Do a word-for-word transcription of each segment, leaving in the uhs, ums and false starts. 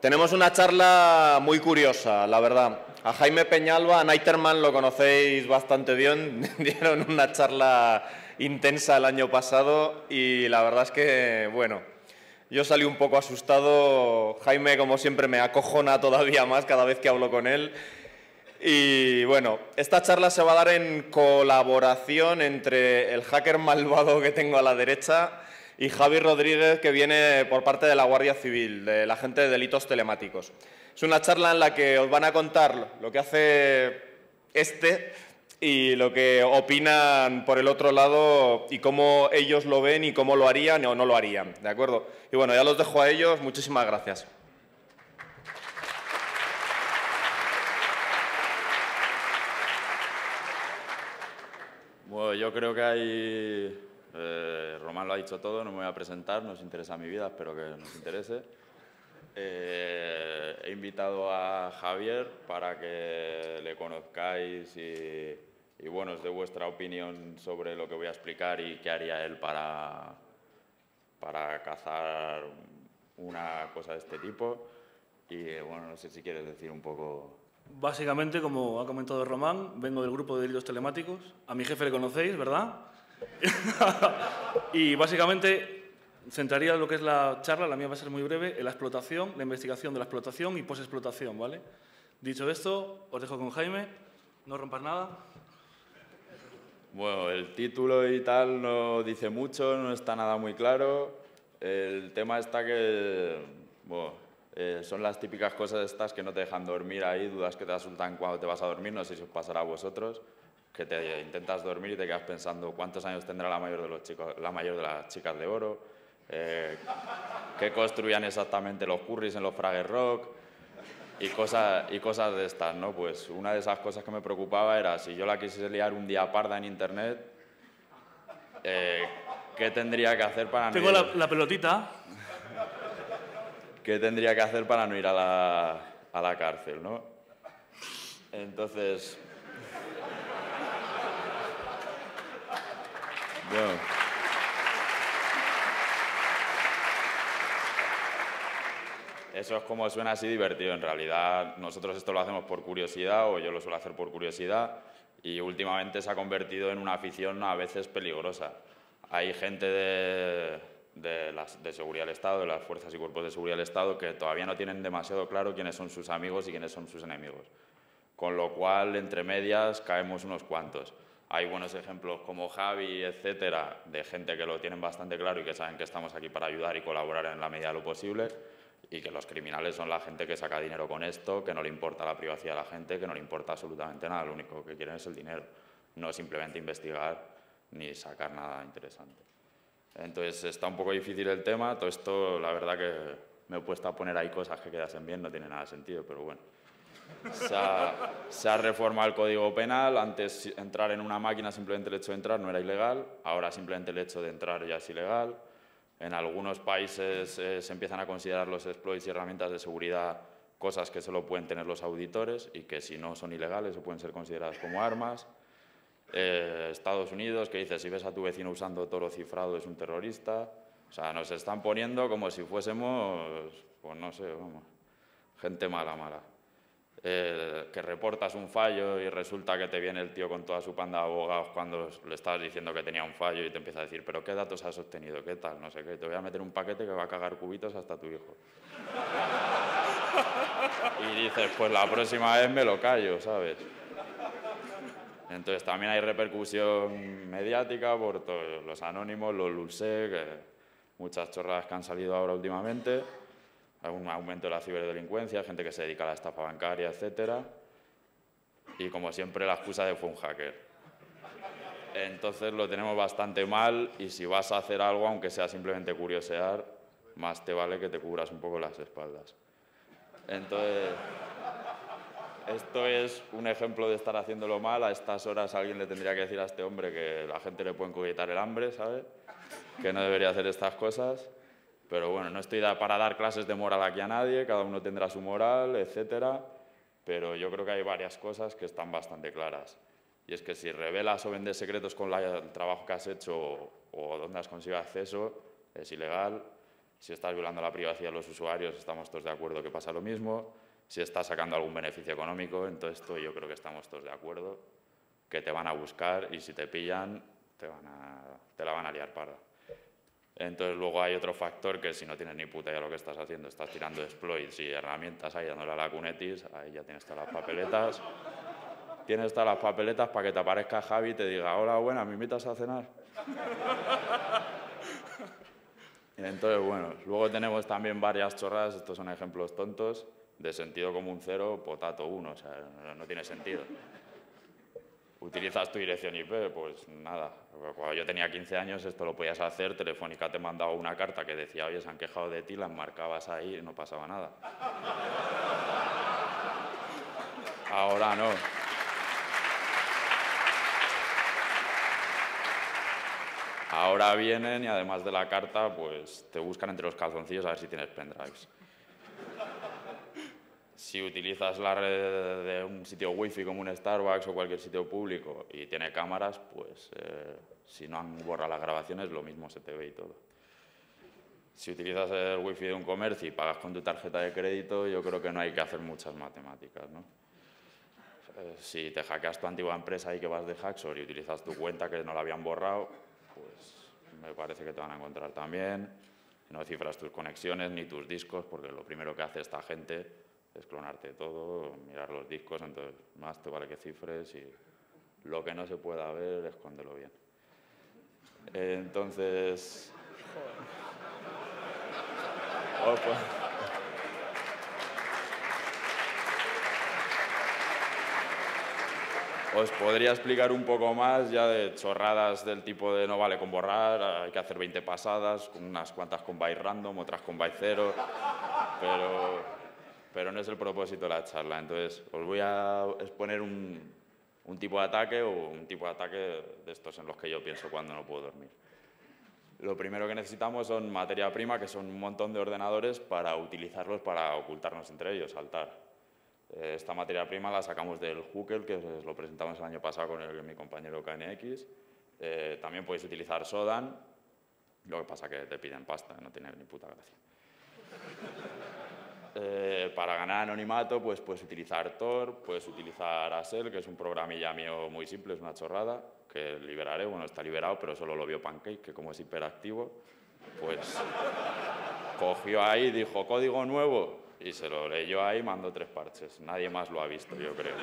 tenemos una charla muy curiosa, la verdad. A Jaime Peñalba, a Neiterman lo conocéis bastante bien, dieron una charla intensa el año pasado y la verdad es que, bueno, yo salí un poco asustado. Jaime, como siempre, me acojona todavía más cada vez que hablo con él. Y bueno, esta charla se va a dar en colaboración entre el hacker malvado que tengo a la derecha y Javi Rodríguez, que viene por parte de la Guardia Civil, de la gente de delitos telemáticos. Es una charla en la que os van a contar lo que hace este y lo que opinan por el otro lado y cómo ellos lo ven y cómo lo harían o no lo harían, ¿de acuerdo? Y bueno, ya los dejo a ellos. Muchísimas gracias. Bueno, yo creo que hay... Eh, Román lo ha dicho todo, no me voy a presentar, no os interesa mi vida, espero que nos interese. Eh, he invitado a Javier para que le conozcáis y, y bueno, os dé vuestra opinión sobre lo que voy a explicar y qué haría él para, para cazar una cosa de este tipo. Y bueno, no sé si quieres decir un poco... Básicamente, como ha comentado Román, vengo del grupo de delitos telemáticos. A mi jefe le conocéis, ¿verdad? Y básicamente centraría lo que es la charla, la mía va a ser muy breve, en la explotación, la investigación de la explotación y posexplotación, ¿vale? Dicho esto, os dejo con Jaime, no rompas nada. Bueno, el título y tal no dice mucho, no está nada muy claro. El tema está que, bueno, eh, son las típicas cosas estas que no te dejan dormir ahí, dudas que te asaltan cuando te vas a dormir, no sé si os pasará a vosotros, que te intentas dormir y te quedas pensando cuántos años tendrá la mayor de, los chicos, la mayor de las chicas de oro, eh, qué construían exactamente los curris en los Fraggle Rock y cosas, y cosas de estas, ¿no? Pues una de esas cosas que me preocupaba era si yo la quisiese liar un día parda en internet, eh, ¿qué tendría que hacer para no Tengo ir... la, la pelotita. ¿Qué tendría que hacer para no ir a la, a la cárcel, no? Entonces... Bueno. Eso es como suena así divertido. En realidad, nosotros esto lo hacemos por curiosidad, o yo lo suelo hacer por curiosidad, y últimamente se ha convertido en una afición a veces peligrosa. Hay gente de, de, las, de seguridad del Estado, de las fuerzas y cuerpos de seguridad del Estado, que todavía no tienen demasiado claro quiénes son sus amigos y quiénes son sus enemigos. Con lo cual, entre medias, caemos unos cuantos. Hay buenos ejemplos como Javi, etcétera, de gente que lo tienen bastante claro y que saben que estamos aquí para ayudar y colaborar en la medida de lo posible, y que los criminales son la gente que saca dinero con esto, que no le importa la privacidad de la gente, que no le importa absolutamente nada, lo único que quieren es el dinero, no simplemente investigar ni sacar nada interesante. Entonces está un poco difícil el tema, todo esto la verdad que me he puesto a poner ahí cosas que quedasen bien, no tiene nada de sentido, pero bueno. Se ha, se ha reformado el Código Penal. Antes entrar en una máquina, simplemente el hecho de entrar no era ilegal, ahora simplemente el hecho de entrar ya es ilegal. En algunos países eh, se empiezan a considerar los exploits y herramientas de seguridad cosas que solo pueden tener los auditores y que si no son ilegales o pueden ser consideradas como armas. Eh, Estados Unidos, que dice si ves a tu vecino usando toro cifrado es un terrorista. O sea, nos están poniendo como si fuésemos, pues no sé, vamos, gente mala, mala. Eh, que reportas un fallo y resulta que te viene el tío con toda su panda de abogados cuando le estabas diciendo que tenía un fallo y te empieza a decir, pero ¿qué datos has obtenido? ¿Qué tal? No sé qué. Te voy a meter un paquete que va a cagar cubitos hasta tu hijo. Y dices, pues la próxima vez me lo callo, ¿sabes? Entonces también hay repercusión mediática por todos los anónimos, los LULSEC, que muchas chorradas que han salido ahora últimamente. Un aumento de la ciberdelincuencia, gente que se dedica a la estafa bancaria, etcétera. Y como siempre, la excusa de fue un hacker. Entonces lo tenemos bastante mal y si vas a hacer algo, aunque sea simplemente curiosear, más te vale que te cubras un poco las espaldas. Entonces, esto es un ejemplo de estar haciéndolo mal. A estas horas alguien le tendría que decir a este hombre que la gente le puede encogitar el hambre, ¿sabes? Que no debería hacer estas cosas. Pero bueno, no estoy para dar clases de moral aquí a nadie, cada uno tendrá su moral, etcétera. Pero yo creo que hay varias cosas que están bastante claras. Y es que si revelas o vendes secretos con la, el trabajo que has hecho o, o dónde has conseguido acceso, es ilegal. Si estás violando la privacidad de los usuarios, estamos todos de acuerdo que pasa lo mismo. Si estás sacando algún beneficio económico, en todo esto yo creo que estamos todos de acuerdo, que te van a buscar y si te pillan, te, van a, te la van a liar parda. Entonces luego hay otro factor que si no tienes ni puta idea de lo que estás haciendo, estás tirando exploits y herramientas ahí dándole a la Kunetis, ahí ya tienes todas las papeletas. Tienes todas las papeletas para que te aparezca Javi y te diga, hola, buena, ¿me invitas a cenar? Entonces, bueno, luego tenemos también varias chorradas, estos son ejemplos tontos, de sentido común cero, potato uno, o sea, no, no tiene sentido. ¿Utilizas tu dirección I P? Pues nada, cuando yo tenía quince años esto lo podías hacer, Telefónica te mandaba una carta que decía, oye, se han quejado de ti, la enmarcabas ahí y no pasaba nada. Ahora no. Ahora vienen y además de la carta, pues te buscan entre los calzoncillos a ver si tienes pendrives. Si utilizas la red de un sitio wifi como un Starbucks o cualquier sitio público y tiene cámaras, pues eh, si no han borrado las grabaciones, lo mismo se te ve y todo. Si utilizas el wifi de un comercio y pagas con tu tarjeta de crédito, yo creo que no hay que hacer muchas matemáticas, ¿no? Eh, si te hackeas tu antigua empresa y que vas de Hacksaw y utilizas tu cuenta que no la habían borrado, pues me parece que te van a encontrar también. No cifras tus conexiones ni tus discos, porque lo primero que hace esta gente es clonarte todo, mirar los discos, entonces más te vale que cifres y lo que no se pueda ver, escóndelo bien. Entonces... Oh, pues... Os podría explicar un poco más ya de chorradas del tipo de no vale con borrar, hay que hacer veinte pasadas, unas cuantas con byte random, otras con byte cero, pero, pero no es el propósito de la charla. Entonces, os voy a exponer un, un tipo de ataque o un tipo de ataque de estos en los que yo pienso cuando no puedo dormir. Lo primero que necesitamos son materia prima, que son un montón de ordenadores para utilizarlos para ocultarnos entre ellos, saltar. Esta materia prima la sacamos del Hooker, que os lo presentamos el año pasado con el, mi compañero K N X. Eh, también podéis utilizar Sodan, lo que pasa que te piden pasta, no tiene ni puta gracia. Eh, para ganar anonimato, pues puedes utilizar Tor, puedes utilizar Asel, que es un programilla mío muy simple, es una chorrada, que liberaré, bueno, está liberado, pero solo lo vio Pancake, que como es hiperactivo, pues cogió ahí y dijo, código nuevo, y se lo leyó ahí y mandó tres parches. Nadie más lo ha visto, yo creo.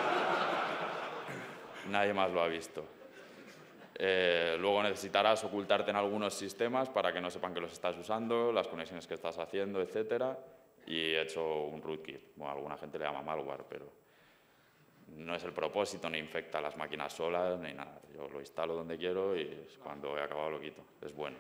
Nadie más lo ha visto. Eh, luego necesitarás ocultarte en algunos sistemas para que no sepan que los estás usando, las conexiones que estás haciendo, etcétera. Y he hecho un rootkit. Bueno, alguna gente le llama malware, pero no es el propósito, ni infecta las máquinas solas, ni nada. Yo lo instalo donde quiero y cuando he acabado lo quito. Es bueno.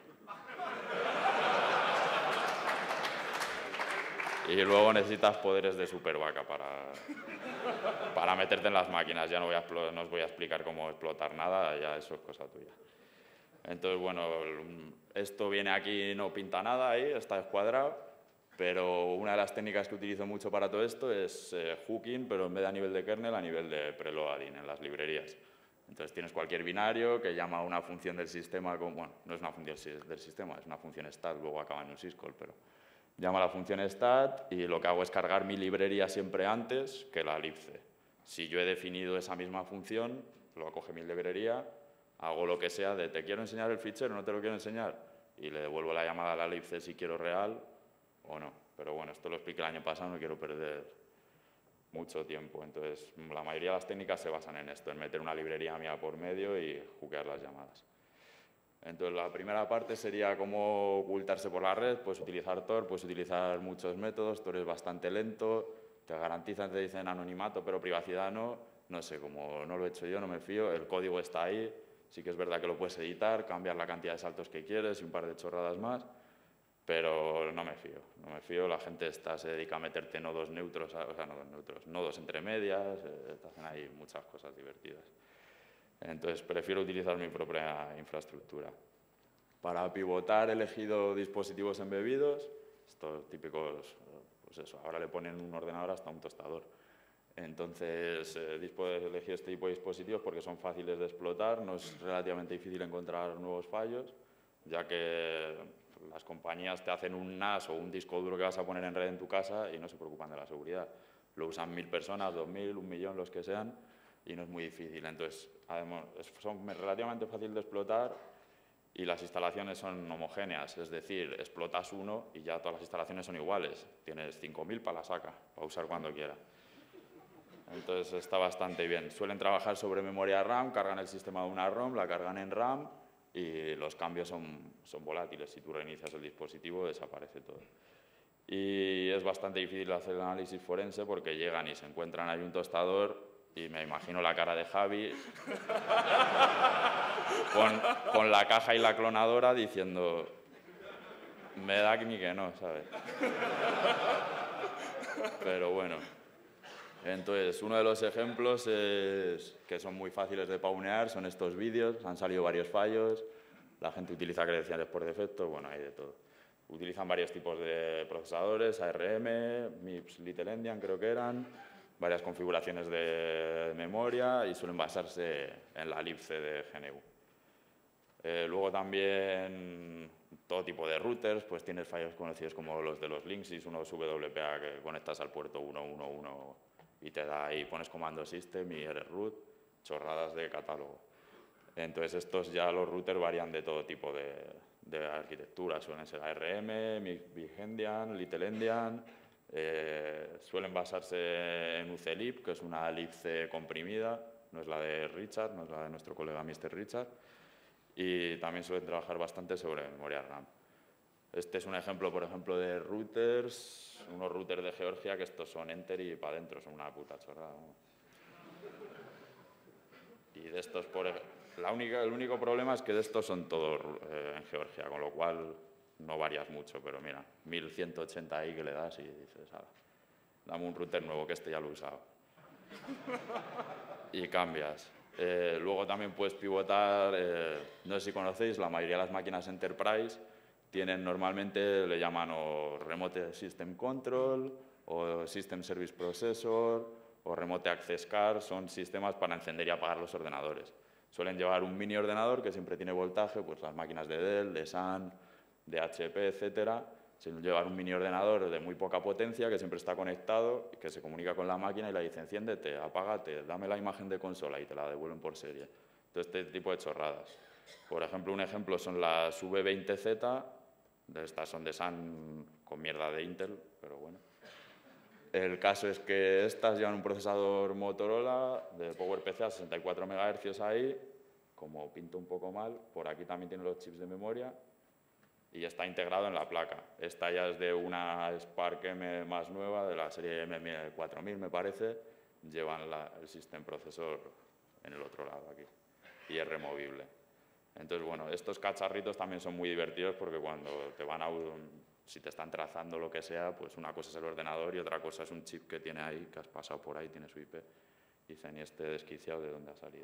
Y luego necesitas poderes de super vaca para, para meterte en las máquinas. Ya no, voy a, no os voy a explicar cómo explotar nada, ya eso es cosa tuya. Entonces, bueno, esto viene aquí, no pinta nada ahí, está descuadrado, pero una de las técnicas que utilizo mucho para todo esto es eh, hooking, pero en vez de a nivel de kernel, a nivel de preloading en las librerías. Entonces tienes cualquier binario que llama a una función del sistema, como, bueno, no es una función del sistema, es una función stat, luego acaba en un syscall, pero llama a la función stat y lo que hago es cargar mi librería siempre antes que la libc. Si yo he definido esa misma función, lo acoge mi librería, hago lo que sea de te quiero enseñar el fichero, no te lo quiero enseñar, y le devuelvo la llamada a la libc si quiero real o no. Pero bueno, esto lo expliqué el año pasado, no quiero perder mucho tiempo. Entonces, la mayoría de las técnicas se basan en esto, en meter una librería mía por medio y hookear las llamadas. Entonces, la primera parte sería cómo ocultarse por la red. Puedes utilizar Tor, puedes utilizar muchos métodos. Tor es bastante lento, te garantizan, te dicen anonimato, pero privacidad no. No sé, como no lo he hecho yo, no me fío. El código está ahí. Sí que es verdad que lo puedes editar, cambiar la cantidad de saltos que quieres y un par de chorradas más, pero no me fío. No me fío. La gente esta se dedica a meterte nodos neutros, o sea, nodos neutros, nodos entre medias, eh, te hacen ahí muchas cosas divertidas. Entonces, prefiero utilizar mi propia infraestructura. Para pivotar he elegido dispositivos embebidos, estos típicos, pues eso, ahora le ponen un ordenador hasta un tostador. Entonces, eh, he elegido este tipo de dispositivos porque son fáciles de explotar, no es relativamente difícil encontrar nuevos fallos, ya que las compañías te hacen un N A S o un disco duro que vas a poner en red en tu casa y no se preocupan de la seguridad. Lo usan mil personas, dos mil, un millón, los que sean, y no es muy difícil. Entonces, además, son relativamente fácil de explotar y las instalaciones son homogéneas, es decir, explotas uno y ya todas las instalaciones son iguales. Tienes cinco mil para la saca, para usar cuando quiera. Entonces está bastante bien. Suelen trabajar sobre memoria RAM, cargan el sistema de una ROM, la cargan en RAM y los cambios son, son volátiles. Si tú reinicias el dispositivo, desaparece todo. Y es bastante difícil hacer el análisis forense porque llegan y se encuentran ahí un tostador y me imagino la cara de Javi con, con la caja y la clonadora diciendo me da ni que no, ¿sabes? Pero bueno. Entonces, uno de los ejemplos es, que son muy fáciles de paunear, son estos vídeos, han salido varios fallos, la gente utiliza credenciales por defecto, bueno, hay de todo. Utilizan varios tipos de procesadores, A R M, MIPS Little Endian creo que eran, varias configuraciones de memoria y suelen basarse en la libc de G N U. Eh, luego también todo tipo de routers, pues tienes fallos conocidos como los de los Linksys, unos W P A que conectas al puerto ciento once y te da ahí, pones comando system y eres root, chorradas de catálogo. Entonces estos ya los routers varían de todo tipo de, de arquitectura, suelen ser A R M, Big Endian, Little Endian, eh, suelen basarse en U C Lib, que es una libc comprimida, no es la de Richard, no es la de nuestro colega mister Richard, y también suelen trabajar bastante sobre memoria RAM. Este es un ejemplo, por ejemplo, de routers, unos routers de Georgia que estos son enter y para adentro, son una puta chorrada, ¿no? Y de estos, por la única, el único problema es que de estos son todos eh, en Georgia, con lo cual no varias mucho, pero mira, mil ciento ochenta i que le das y dices, ah, dame un router nuevo que este ya lo he usado. Y cambias. Eh, luego también puedes pivotar, eh, no sé si conocéis, la mayoría de las máquinas Enterprise tienen normalmente, le llaman o Remote System Control, o System Service Processor, o Remote Access Card, son sistemas para encender y apagar los ordenadores. Suelen llevar un mini ordenador que siempre tiene voltaje, pues las máquinas de Dell, de Sun, de H P, etcétera. Suelen llevar un mini ordenador de muy poca potencia que siempre está conectado, que se comunica con la máquina y le dice enciéndete, apágate, dame la imagen de consola y te la devuelven por serie. Entonces, este tipo de chorradas. Por ejemplo, un ejemplo son las V veinte Z, de estas son de Sun con mierda de Intel, pero bueno. El caso es que estas llevan un procesador Motorola de PowerPC a sesenta y cuatro megahercios ahí, como pinto un poco mal, por aquí también tiene los chips de memoria y está integrado en la placa. Esta ya es de una Spark M más nueva, de la serie M cuatro mil me parece, llevan la, el System Processor en el otro lado aquí y es removible. Entonces, bueno, estos cacharritos también son muy divertidos porque cuando te van a un, si te están trazando lo que sea, pues una cosa es el ordenador y otra cosa es un chip que tiene ahí, que has pasado por ahí, tiene su I P. Dicen, y este desquiciado, ¿de dónde ha salido?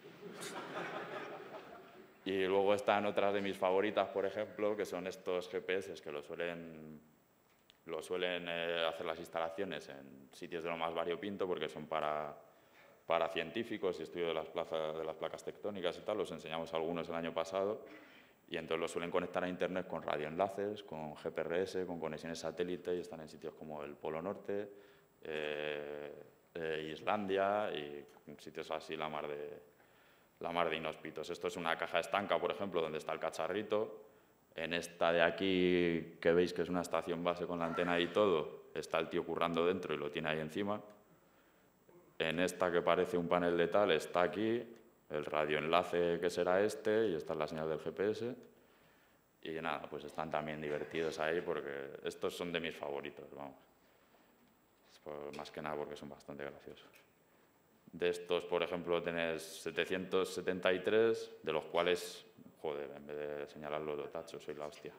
Y luego están otras de mis favoritas, por ejemplo, que son estos G P S que lo suelen, lo suelen eh, hacer las instalaciones en sitios de lo más variopinto porque son para, para científicos y estudio de las, plazas, de las placas tectónicas y tal. Los enseñamos algunos el año pasado y entonces los suelen conectar a Internet con radioenlaces, con G P R S, con conexiones satélite y están en sitios como el Polo Norte, eh, eh, Islandia y sitios así la mar de... la mar de inhóspitos. Esto es una caja estanca, por ejemplo, donde está el cacharrito. En esta de aquí, que veis que es una estación base con la antena y todo, está el tío currando dentro y lo tiene ahí encima. En esta que parece un panel de tal, está aquí el radioenlace que será este y esta es la señal del G P S. Y nada, pues están también divertidos ahí porque estos son de mis favoritos, vamos. Pues más que nada porque son bastante graciosos. De estos, por ejemplo, tenés setecientos setenta y tres, de los cuales, joder, en vez de señalarlo de tacho, soy la hostia.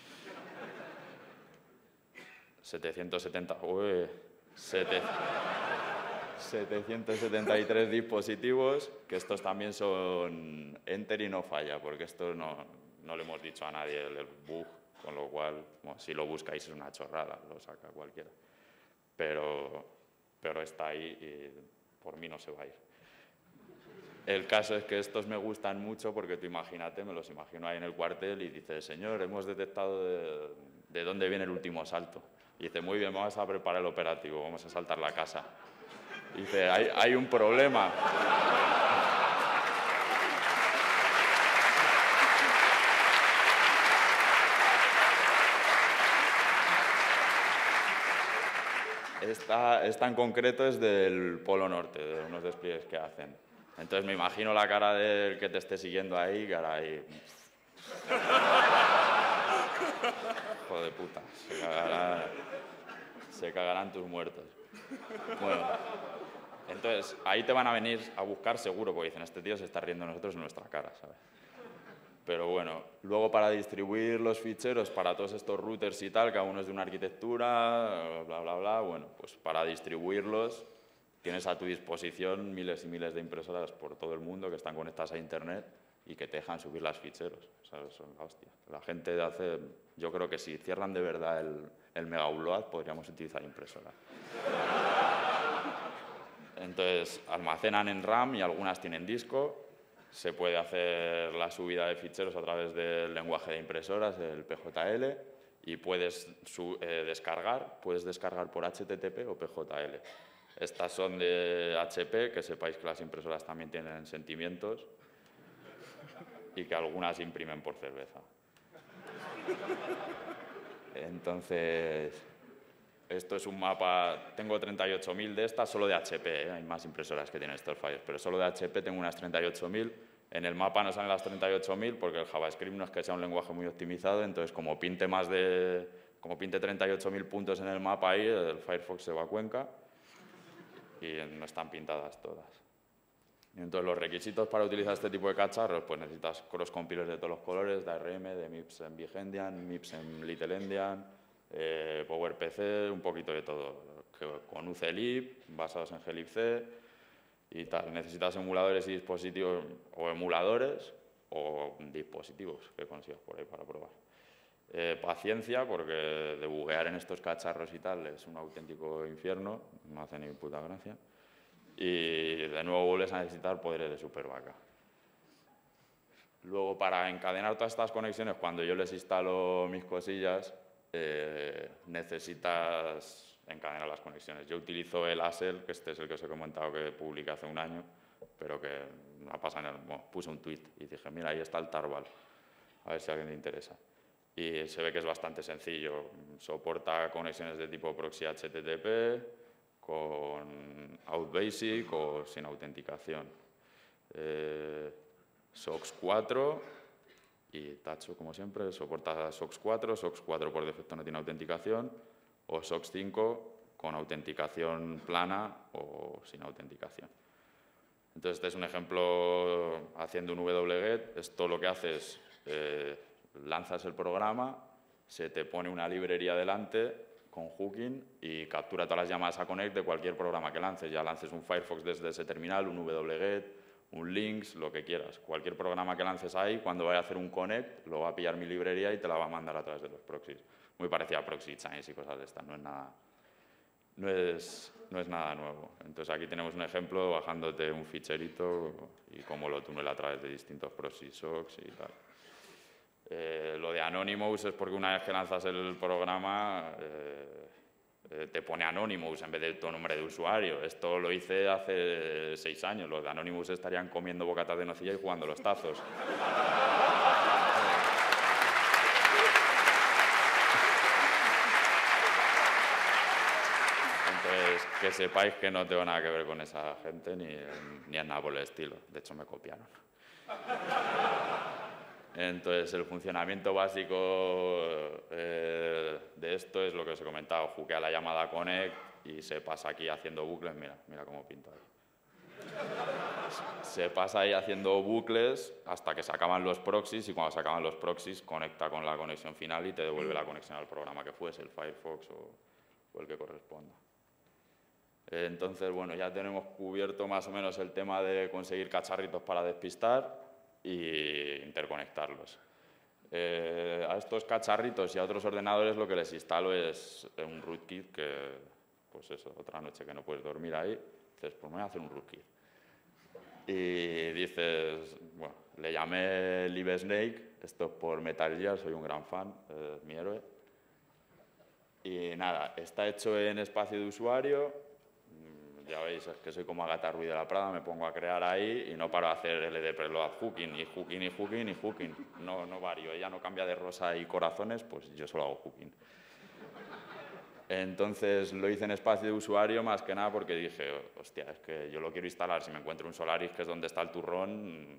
setecientos setenta, uy, sete, setecientos setenta y tres dispositivos, que estos también son enter y no falla, porque esto no, no le hemos dicho a nadie el, el bug, con lo cual, bueno, si lo buscáis es una chorrada, lo saca cualquiera. Pero, pero está ahí y por mí no se va a ir. El caso es que estos me gustan mucho porque tú imagínate, me los imagino ahí en el cuartel y dice, señor, hemos detectado de, de dónde viene el último salto. Y dice, muy bien, vamos a preparar el operativo, vamos a saltar la casa. Y dice, hay, hay un problema. Esta, esta en concreto es del Polo Norte, de unos despliegues que hacen. Entonces me imagino la cara del que te esté siguiendo ahí, cara ahí... Hijo de puta, se cagarán, se cagarán tus muertos. Bueno, entonces ahí te van a venir a buscar seguro, porque dicen, este tío se está riendo de nosotros en nuestra cara, ¿sabes? Pero bueno, luego para distribuir los ficheros para todos estos routers y tal, cada uno es de una arquitectura, bla, bla, bla, bueno, pues para distribuirlos tienes a tu disposición miles y miles de impresoras por todo el mundo que están conectadas a Internet y que te dejan subir los ficheros. O sea, son la hostia. La gente hace... Yo creo que si cierran de verdad el, el mega upload, podríamos utilizar impresoras. Entonces, almacenan en RAM y algunas tienen disco. Se puede hacer la subida de ficheros a través del lenguaje de impresoras, el P J L, y puedes su, eh, descargar, puedes descargar por H T T P o P J L. Estas son de H P, que sepáis que las impresoras también tienen sentimientos y que algunas imprimen por cerveza. Entonces, esto es un mapa, tengo treinta y ocho mil de estas, solo de H P, ¿eh? Hay más impresoras que tienen estos fallos, pero solo de H P tengo unas treinta y ocho mil. En el mapa no salen las treinta y ocho mil porque el JavaScript no es que sea un lenguaje muy optimizado, entonces como pinte más de, como pinte treinta y ocho mil puntos en el mapa ahí, el Firefox se va a Cuenca y no están pintadas todas. Y entonces los requisitos para utilizar este tipo de cacharros, pues necesitas cross compilers de todos los colores, de A R M, de MIPS en Big Endian, MIPS en Little Endian, eh, PowerPC, un poquito de todo, con U C Lib, basados en glibc y tal. Necesitas emuladores y dispositivos, o emuladores o dispositivos que consigas por ahí para probar. Eh, paciencia, porque debuguear en estos cacharros y tal es un auténtico infierno, no hace ni puta gracia. Y de nuevo vuelves a necesitar poderes de supervaca. Luego, para encadenar todas estas conexiones, cuando yo les instalo mis cosillas, eh, necesitas encadenar las conexiones. Yo utilizo el A S L, que este es el que os he comentado que publiqué hace un año, pero que no pasa nada. Bueno, puse un tweet y dije, mira, ahí está el Tarbal, a ver si a alguien le interesa. Y se ve que es bastante sencillo. Soporta conexiones de tipo proxy H T T P, con OutBasic o sin autenticación. Eh, SOX cuatro y tacho, como siempre, soporta SOX cuatro, SOX cuatro por defecto no tiene autenticación, o SOX cinco con autenticación plana o sin autenticación. Entonces, este es un ejemplo haciendo un wget. Esto lo que hace es, eh, lanzas el programa, se te pone una librería delante con hooking y captura todas las llamadas a connect de cualquier programa que lances. Ya lances un Firefox desde ese terminal, un wget, un links, lo que quieras. Cualquier programa que lances ahí, cuando vaya a hacer un connect, lo va a pillar mi librería y te la va a mandar a través de los proxies. Muy parecida a Proxy Chains y cosas de estas, no es nada, no es, no es nada nuevo. Entonces aquí tenemos un ejemplo bajándote un ficherito y cómo lo tunela a través de distintos proxy socks y tal. Eh, lo de Anonymous es porque una vez que lanzas el programa eh, eh, te pone Anonymous en vez de tu nombre de usuario. Esto lo hice hace seis años. Los de Anonymous estarían comiendo bocatas de nocilla y jugando los tazos. Entonces, que sepáis que no tengo nada que ver con esa gente ni, ni en nada por el estilo. De hecho, me copiaron. Entonces, el funcionamiento básico eh, de esto es lo que os he comentado. Juquea la llamada connect y se pasa aquí haciendo bucles. Mira, mira cómo pinta ahí. Se pasa ahí haciendo bucles hasta que se acaban los proxies y cuando se acaban los proxies conecta con la conexión final y te devuelve la conexión al programa que fuese, el Firefox o, o el que corresponda. Entonces, bueno, ya tenemos cubierto más o menos el tema de conseguir cacharritos para despistar y interconectarlos. Eh, a estos cacharritos y a otros ordenadores lo que les instalo es un rootkit que, pues eso, otra noche que no puedes dormir ahí, dices, pues me voy a hacer un rootkit. Y dices, bueno, le llamé Live Snake, esto es por Metal Gear, soy un gran fan, es mi héroe. Y nada, está hecho en espacio de usuario, ya veis, es que soy como Agatha Ruiz de la Prada, me pongo a crear ahí y no paro a hacer L D preload hooking, y hooking, y hooking, y hooking. No, no varío, ella no cambia de rosa y corazones, pues yo solo hago hooking. Entonces lo hice en espacio de usuario más que nada porque dije, hostia, es que yo lo quiero instalar, si me encuentro un Solaris, que es donde está el turrón,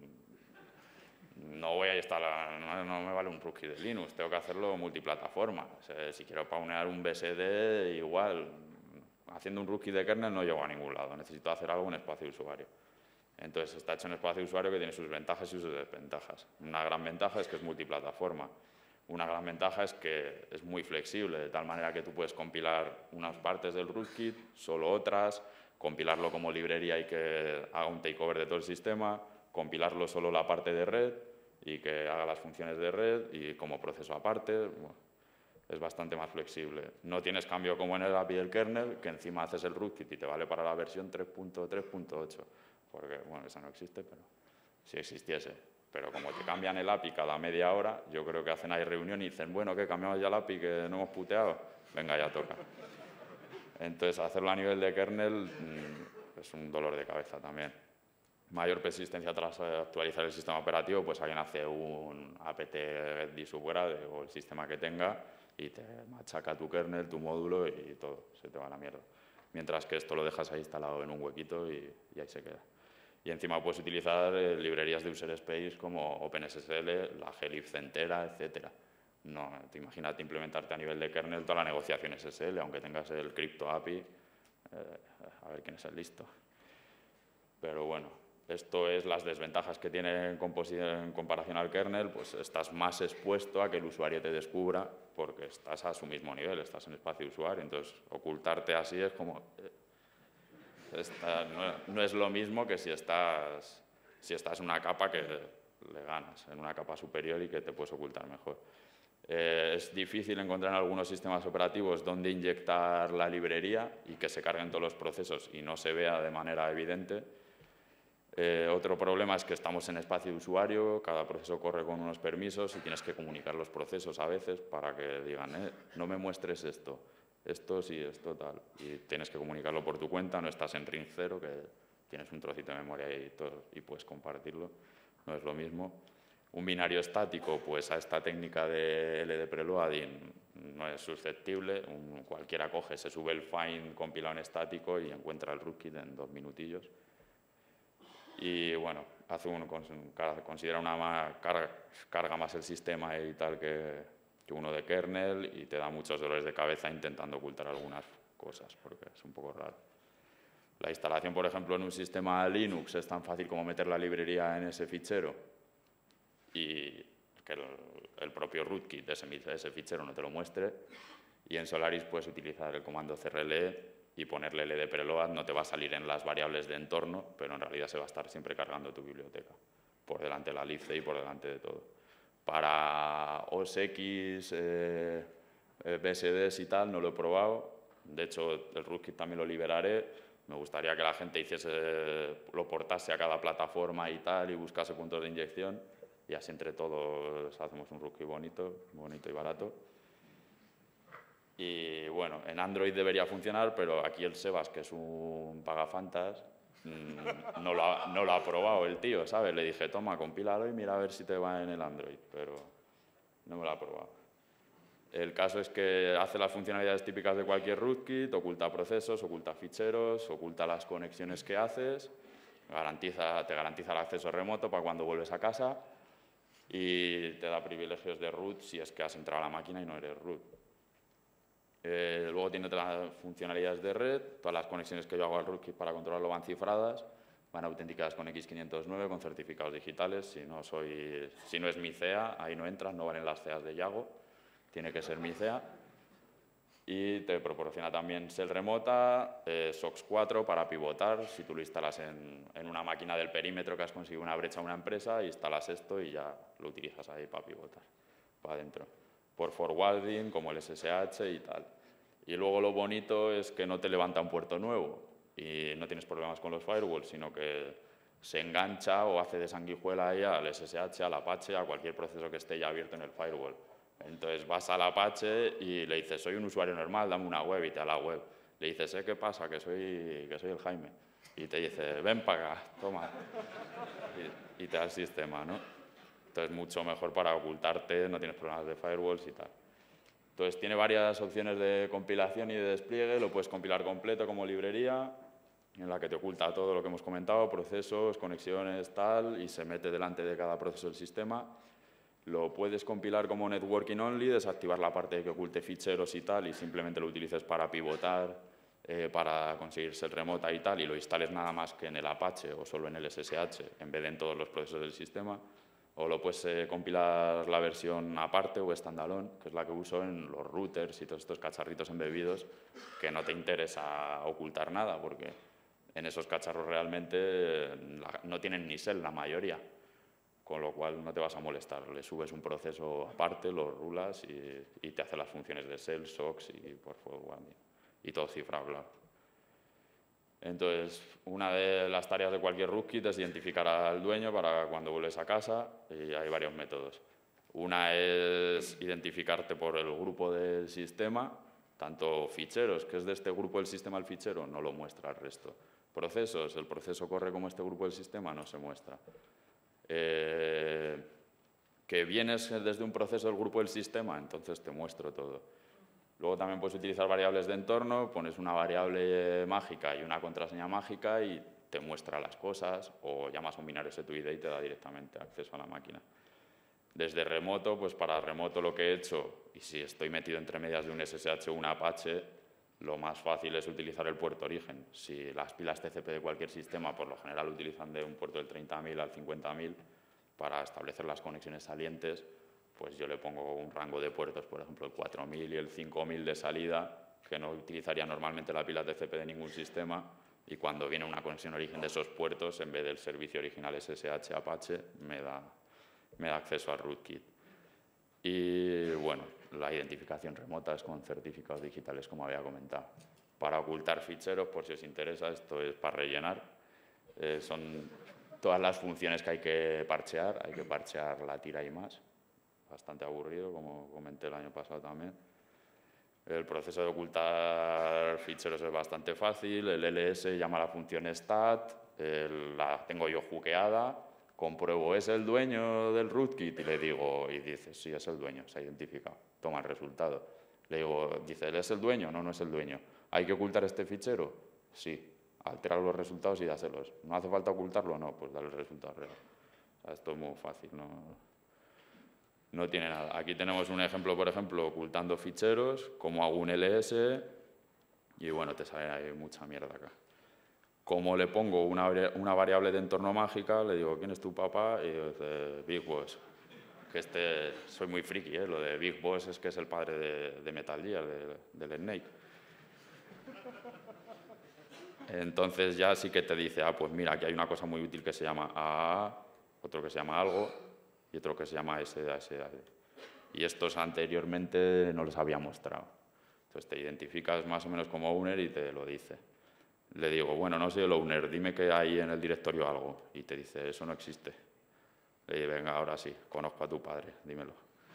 no voy a instalar, no, no me vale un rootkit de Linux, tengo que hacerlo multiplataforma. O sea, si quiero paunear un B S D, igual, haciendo un rootkit de kernel no llego a ningún lado, necesito hacer algo en espacio de usuario. Entonces está hecho en espacio de usuario que tiene sus ventajas y sus desventajas. Una gran ventaja es que es multiplataforma. Una gran ventaja es que es muy flexible, de tal manera que tú puedes compilar unas partes del rootkit, solo otras, compilarlo como librería y que haga un takeover de todo el sistema, compilarlo solo la parte de red y que haga las funciones de red y como proceso aparte. Bueno, es bastante más flexible. No tienes cambio como en el A P I del kernel, que encima haces el rootkit y te vale para la versión tres punto tres punto ocho, porque, bueno, esa no existe, pero si existiese. Pero como te cambian el A P I cada media hora, yo creo que hacen ahí reunión y dicen, bueno, que cambiamos ya el A P I, que no hemos puteado, venga, ya toca. Entonces, hacerlo a nivel de kernel mmm, es un dolor de cabeza también. Mayor persistencia tras actualizar el sistema operativo, pues alguien hace un apt get disupgrade o el sistema que tenga y te machaca tu kernel, tu módulo y todo, se te va a la mierda. Mientras que esto lo dejas ahí instalado en un huequito y, y ahí se queda. Y encima puedes utilizar eh, librerías de user space como OpenSSL, la glibc entera, etcétera. No, te imagínate implementarte a nivel de kernel toda la negociación S S L, aunque tengas el Crypto A P I, eh, a ver quién es el listo. Pero bueno, esto es las desventajas que tiene en, en comparación al kernel, pues estás más expuesto a que el usuario te descubra porque estás a su mismo nivel, estás en espacio de usuario, entonces ocultarte así es como... Eh, Esta, no, no es lo mismo que si estás, si estás en una capa que le ganas, en una capa superior y que te puedes ocultar mejor. Eh, es difícil encontrar en algunos sistemas operativos dónde inyectar la librería y que se carguen todos los procesos y no se vea de manera evidente. Eh, otro problema es que estamos en espacio de usuario, cada proceso corre con unos permisos y tienes que comunicar los procesos a veces para que digan, eh, no me muestres esto. Esto sí, esto tal. Y tienes que comunicarlo por tu cuenta, no estás en ring cero, que tienes un trocito de memoria y, todo, y puedes compartirlo. No es lo mismo. Un binario estático, pues a esta técnica de L D preloading no es susceptible. Un, cualquiera coge, se sube el find compilado en estático y encuentra el rootkit en dos minutillos. Y bueno, hace un, considera una más, carga, carga más el sistema y tal que... uno de kernel y te da muchos dolores de cabeza intentando ocultar algunas cosas, porque es un poco raro. La instalación, por ejemplo, en un sistema Linux es tan fácil como meter la librería en ese fichero y que el, el propio rootkit de ese, ese fichero no te lo muestre. Y en Solaris puedes utilizar el comando C R L E y ponerle L D preload, no te va a salir en las variables de entorno, pero en realidad se va a estar siempre cargando tu biblioteca, por delante de la libc y por delante de todo. Para O S X, eh, B S Ds y tal, no lo he probado. De hecho, el rootkit también lo liberaré. Me gustaría que la gente hiciese, lo portase a cada plataforma y tal, y buscase puntos de inyección. Y así entre todos hacemos un rootkit bonito, bonito y barato. Y bueno, en Android debería funcionar, pero aquí el Sebas, que es un pagafantas, No lo, ha, no lo ha probado el tío, ¿sabes? Le dije, toma, compílalo y mira a ver si te va en el Android, pero no me lo ha probado. El caso es que hace las funcionalidades típicas de cualquier rootkit, oculta procesos, oculta ficheros, oculta las conexiones que haces, garantiza, te garantiza el acceso remoto para cuando vuelves a casa y te da privilegios de root si es que has entrado a la máquina y no eres root. Eh, luego tiene otras funcionalidades de red, todas las conexiones que yo hago al rootkit para controlarlo van cifradas, van autenticadas con equis quinientos nueve, con certificados digitales. Si no, soy, si no es mi C E A, ahí no entras, no valen las C E As de Yago, tiene que ser mi C E A. Y te proporciona también shell remota, eh, SOX cuatro para pivotar. Si tú lo instalas en, en una máquina del perímetro que has conseguido una brecha a una empresa, instalas esto y ya lo utilizas ahí para pivotar, para adentro. Por forwarding, como el S S H y tal. Y luego lo bonito es que no te levanta un puerto nuevo y no tienes problemas con los firewalls, sino que se engancha o hace de sanguijuela ahí al S S H, al Apache, a cualquier proceso que esté ya abierto en el firewall. Entonces vas al Apache y le dices, soy un usuario normal, dame una web, y te da la web. Le dices, ¿eh, qué pasa? Que soy, que soy el Jaime. Y te dice, ven para acá, toma. Y, y te da el sistema, ¿no? Entonces, mucho mejor para ocultarte, no tienes problemas de firewalls y tal. Entonces, tiene varias opciones de compilación y de despliegue. Lo puedes compilar completo como librería, en la que te oculta todo lo que hemos comentado, procesos, conexiones, tal, y se mete delante de cada proceso del sistema. Lo puedes compilar como networking only, desactivar la parte de que oculte ficheros y tal, y simplemente lo utilices para pivotar, eh, para conseguir ser remota y tal, y lo instales nada más que en el Apache o solo en el S S H, en vez de en todos los procesos del sistema. O lo puedes eh, compilar la versión aparte o standalone, que es la que uso en los routers y todos estos cacharritos embebidos, que no te interesa ocultar nada, porque en esos cacharros realmente la, no tienen ni shell la mayoría, con lo cual no te vas a molestar. Le subes un proceso aparte, lo rulas y, y te hace las funciones de shell, socks y por forward y todo cifrado, claro. Entonces, una de las tareas de cualquier rootkit es identificar al dueño para cuando vuelves a casa, y hay varios métodos. Una es identificarte por el grupo del sistema, tanto ficheros, que es de este grupo del sistema el fichero, no lo muestra al resto. Procesos, el proceso corre como este grupo del sistema, no se muestra. Eh, que vienes desde un proceso del grupo del sistema, entonces te muestro todo. Luego también puedes utilizar variables de entorno, pones una variable mágica y una contraseña mágica y te muestra las cosas, o llamas a un binario S two I D y te da directamente acceso a la máquina. Desde remoto, pues para remoto lo que he hecho, y si estoy metido entre medias de un S S H o un Apache, lo más fácil es utilizar el puerto origen. Si las pilas T C P de cualquier sistema, por lo general utilizan de un puerto del treinta mil al cincuenta mil para establecer las conexiones salientes, pues yo le pongo un rango de puertos, por ejemplo, el cuatro mil y el cinco mil de salida, que no utilizaría normalmente la pila T C P de ningún sistema, y cuando viene una conexión origen de esos puertos, en vez del servicio original S S H Apache, me da, me da acceso al rootkit. Y bueno, la identificación remota es con certificados digitales, como había comentado. Para ocultar ficheros, por si os interesa, esto es para rellenar. Eh, son todas las funciones que hay que parchear. Hay que parchear la tira y más. Bastante aburrido, como comenté el año pasado también. El proceso de ocultar ficheros es bastante fácil. El L S llama a la función stat, el, la tengo yo jukeada. Compruebo, ¿es el dueño del rootkit? Y le digo, y dice, sí, es el dueño, se ha identificado. Toma el resultado. Le digo, dice, ¿él es el dueño? No, no es el dueño. ¿Hay que ocultar este fichero? Sí. Altera los resultados y dáselos. ¿No hace falta ocultarlo? No, pues dale el resultado real. O sea, esto es muy fácil, no, no tiene nada. Aquí tenemos un ejemplo, por ejemplo, ocultando ficheros, como hago un L S, y bueno, te sale ahí mucha mierda acá. Como le pongo una, una variable de entorno mágica, le digo, ¿quién es tu papá? Y dice, Big Boss. Que este, soy muy friki, ¿eh? Lo de Big Boss es que es el padre de, de Metal Gear, de, del Snake. Entonces ya sí que te dice, ah, pues mira, aquí hay una cosa muy útil que se llama A A, otro que se llama algo y otro que se llama S D A S D A. Y estos anteriormente no los había mostrado. Entonces te identificas más o menos como owner y te lo dice. Le digo, bueno, no soy el owner, dime que hay en el directorio algo. Y te dice, eso no existe. Le digo, venga, ahora sí, conozco a tu padre, dímelo.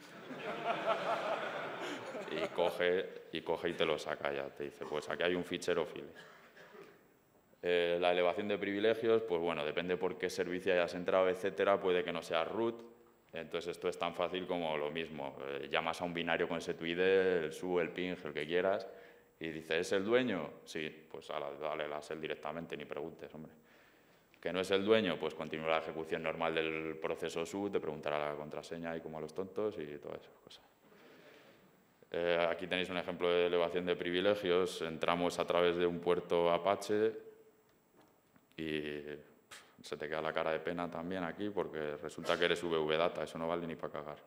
Y coge, y coge y te lo saca ya. Te dice, pues aquí hay un fichero file. Eh, la elevación de privilegios, pues bueno, depende por qué servicio hayas entrado, etcétera, puede que no sea root. Entonces esto es tan fácil como lo mismo. Eh, llamas a un binario con ese S two I D, el S U, el ping, el que quieras, y dice, ¿es el dueño? Sí, pues ala, dale la S E L directamente, ni preguntes, hombre. ¿Que no es el dueño? Pues continúa la ejecución normal del proceso S U, te preguntará la contraseña y como a los tontos y todas esas cosas. Eh, aquí tenéis un ejemplo de elevación de privilegios. Entramos a través de un puerto Apache y pff, se te queda la cara de pena también aquí porque resulta que eres V V Data, eso no vale ni para cagar.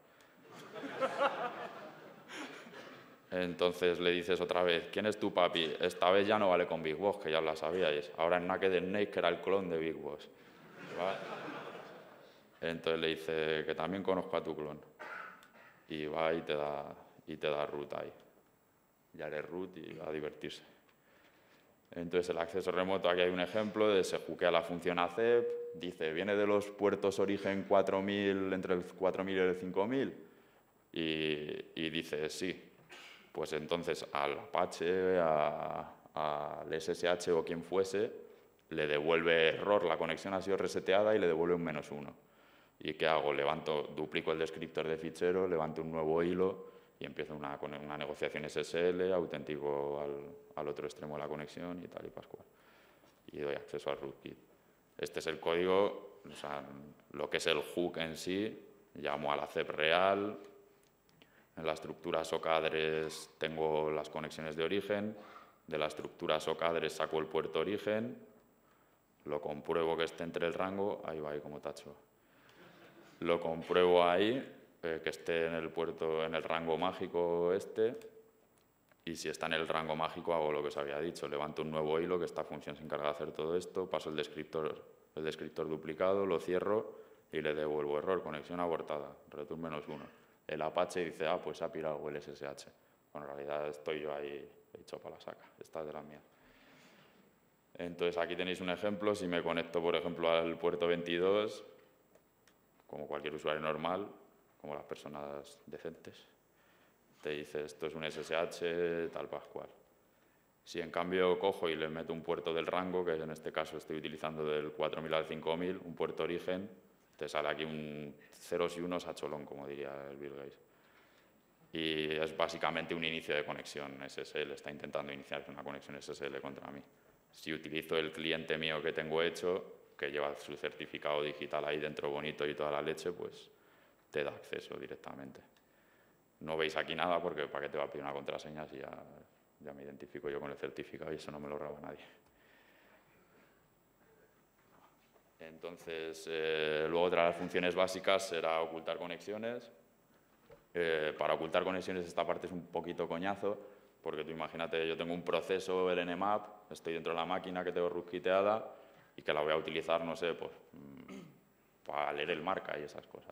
Entonces le dices otra vez, ¿quién es tu papi? Esta vez ya no vale con Big Boss, que ya la sabíais. Ahora en Naked Snake, que era el clon de Big Boss. ¿Vale? Entonces le dice que también conozco a tu clon. Y va y te da, y te da root ahí. Ya eres root y a divertirse. Entonces, el acceso remoto, aquí hay un ejemplo de se hookea la función accept, dice, viene de los puertos origen cuatro mil, entre el cuatro mil y el cinco mil, y, y dice sí. Pues entonces al Apache, a, al S S H o quien fuese, le devuelve error, la conexión ha sido reseteada y le devuelve un menos uno. ¿Y qué hago? Levanto, duplico el descriptor de fichero, levanto un nuevo hilo y empiezo una, una negociación S S L, autentico al, al otro extremo de la conexión y tal y pascual. Y doy acceso al rootkit. Este es el código, o sea, lo que es el hook en sí, llamo a la accept real, en la estructura sock address tengo las conexiones de origen, de la estructura sock address saco el puerto origen, lo compruebo que esté entre el rango, ahí va ahí como tacho. Lo compruebo ahí, eh, que esté en el puerto, en el rango mágico este, y si está en el rango mágico hago lo que os había dicho, levanto un nuevo hilo, que esta función se encarga de hacer todo esto, paso el descriptor, el descriptor duplicado, lo cierro y le devuelvo error, conexión abortada, return menos uno. El Apache dice, ah, pues ha pirado el S S H. Bueno, en realidad estoy yo ahí hecho para la saca, esta es de la mía. Entonces aquí tenéis un ejemplo, si me conecto por ejemplo al puerto veintidós, como cualquier usuario normal, como las personas decentes, te dice esto es un S S H tal pascual. Si en cambio cojo y le meto un puerto del rango, que en este caso estoy utilizando del cuatro mil al cinco mil, un puerto origen, te sale aquí un ceros y unos a cholón, como diría el Bill Gates. Y es básicamente un inicio de conexión S S L, está intentando iniciar una conexión S S L contra mí. Si utilizo el cliente mío que tengo hecho, que lleva su certificado digital ahí dentro bonito y toda la leche, pues te da acceso directamente. No veis aquí nada porque para qué te va a pedir una contraseña si ya, ya me identifico yo con el certificado y eso no me lo roba nadie. Entonces, eh, luego otra de las funciones básicas será ocultar conexiones. Eh, para ocultar conexiones esta parte es un poquito coñazo, porque tú imagínate, yo tengo un proceso, el nmap, estoy dentro de la máquina que tengo rootkiteada y que la voy a utilizar, no sé, pues para leer el marca y esas cosas.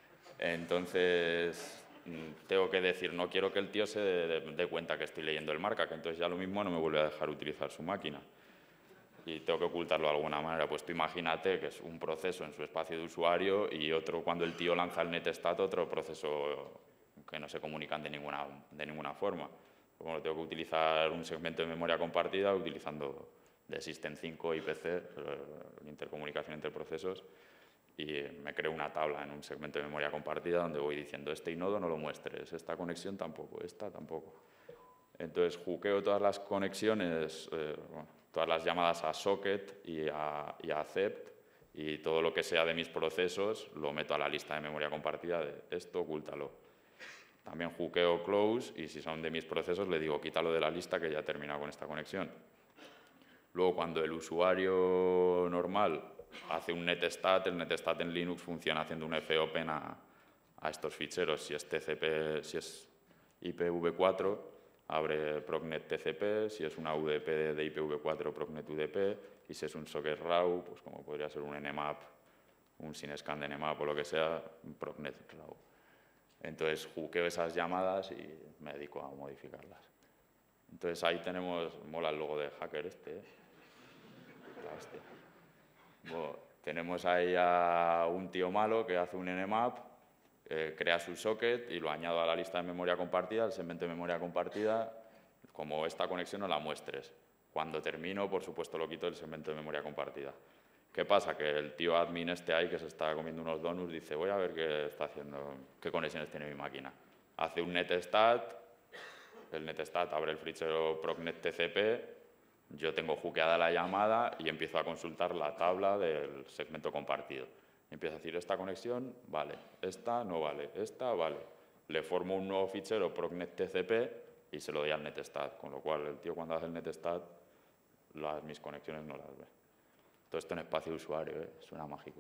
Entonces, tengo que decir, no quiero que el tío se dé de cuenta que estoy leyendo el marca, que entonces ya lo mismo no me vuelve a dejar utilizar su máquina. Y tengo que ocultarlo de alguna manera. Pues tú imagínate que es un proceso en su espacio de usuario y otro cuando el tío lanza el netstat, otro proceso que no se comunican de ninguna, de ninguna forma. Bueno, tengo que utilizar un segmento de memoria compartida utilizando de System cinco I P C, intercomunicación entre procesos, y me creo una tabla en un segmento de memoria compartida donde voy diciendo este nodo no lo muestres, esta conexión tampoco, esta tampoco. Entonces, hookeo todas las conexiones, eh, bueno, todas las llamadas a socket y a, y a accept, y todo lo que sea de mis procesos lo meto a la lista de memoria compartida de esto, ocúltalo. También hookeo close y si son de mis procesos le digo quítalo de la lista que ya he terminado con esta conexión. Luego, cuando el usuario normal hace un netstat, el netstat en Linux funciona haciendo un fopen a, a estos ficheros. Si es T C P, si es I P v cuatro, abre procnet T C P, si es una U D P de I P v cuatro, procnet U D P, y si es un socket raw, pues como podría ser un nmap, un sinscan de nmap o lo que sea, un procnet raw. Entonces, hookeo esas llamadas y me dedico a modificarlas. Entonces, ahí tenemos, mola el logo de hacker este, ¿eh? La hostia. Bueno, tenemos ahí a un tío malo que hace un nmap, eh, crea su socket y lo añado a la lista de memoria compartida, el segmento de memoria compartida, como esta conexión no la muestres. Cuando termino, por supuesto, lo quito del segmento de memoria compartida. ¿Qué pasa? Que el tío admin este ahí, que se está comiendo unos donuts, dice, voy a ver qué está haciendo, qué conexiones tiene mi máquina. Hace un netstat, el netstat abre el fichero procnet T C P, yo tengo hookeada la llamada y empiezo a consultar la tabla del segmento compartido. Empiezo a decir, esta conexión vale, esta no vale, esta vale. Le formo un nuevo fichero procnet T C P y se lo doy al netstat, con lo cual el tío cuando hace el netstat, las, mis conexiones no las ve. Todo esto en espacio de usuario, ¿eh? Suena mágico.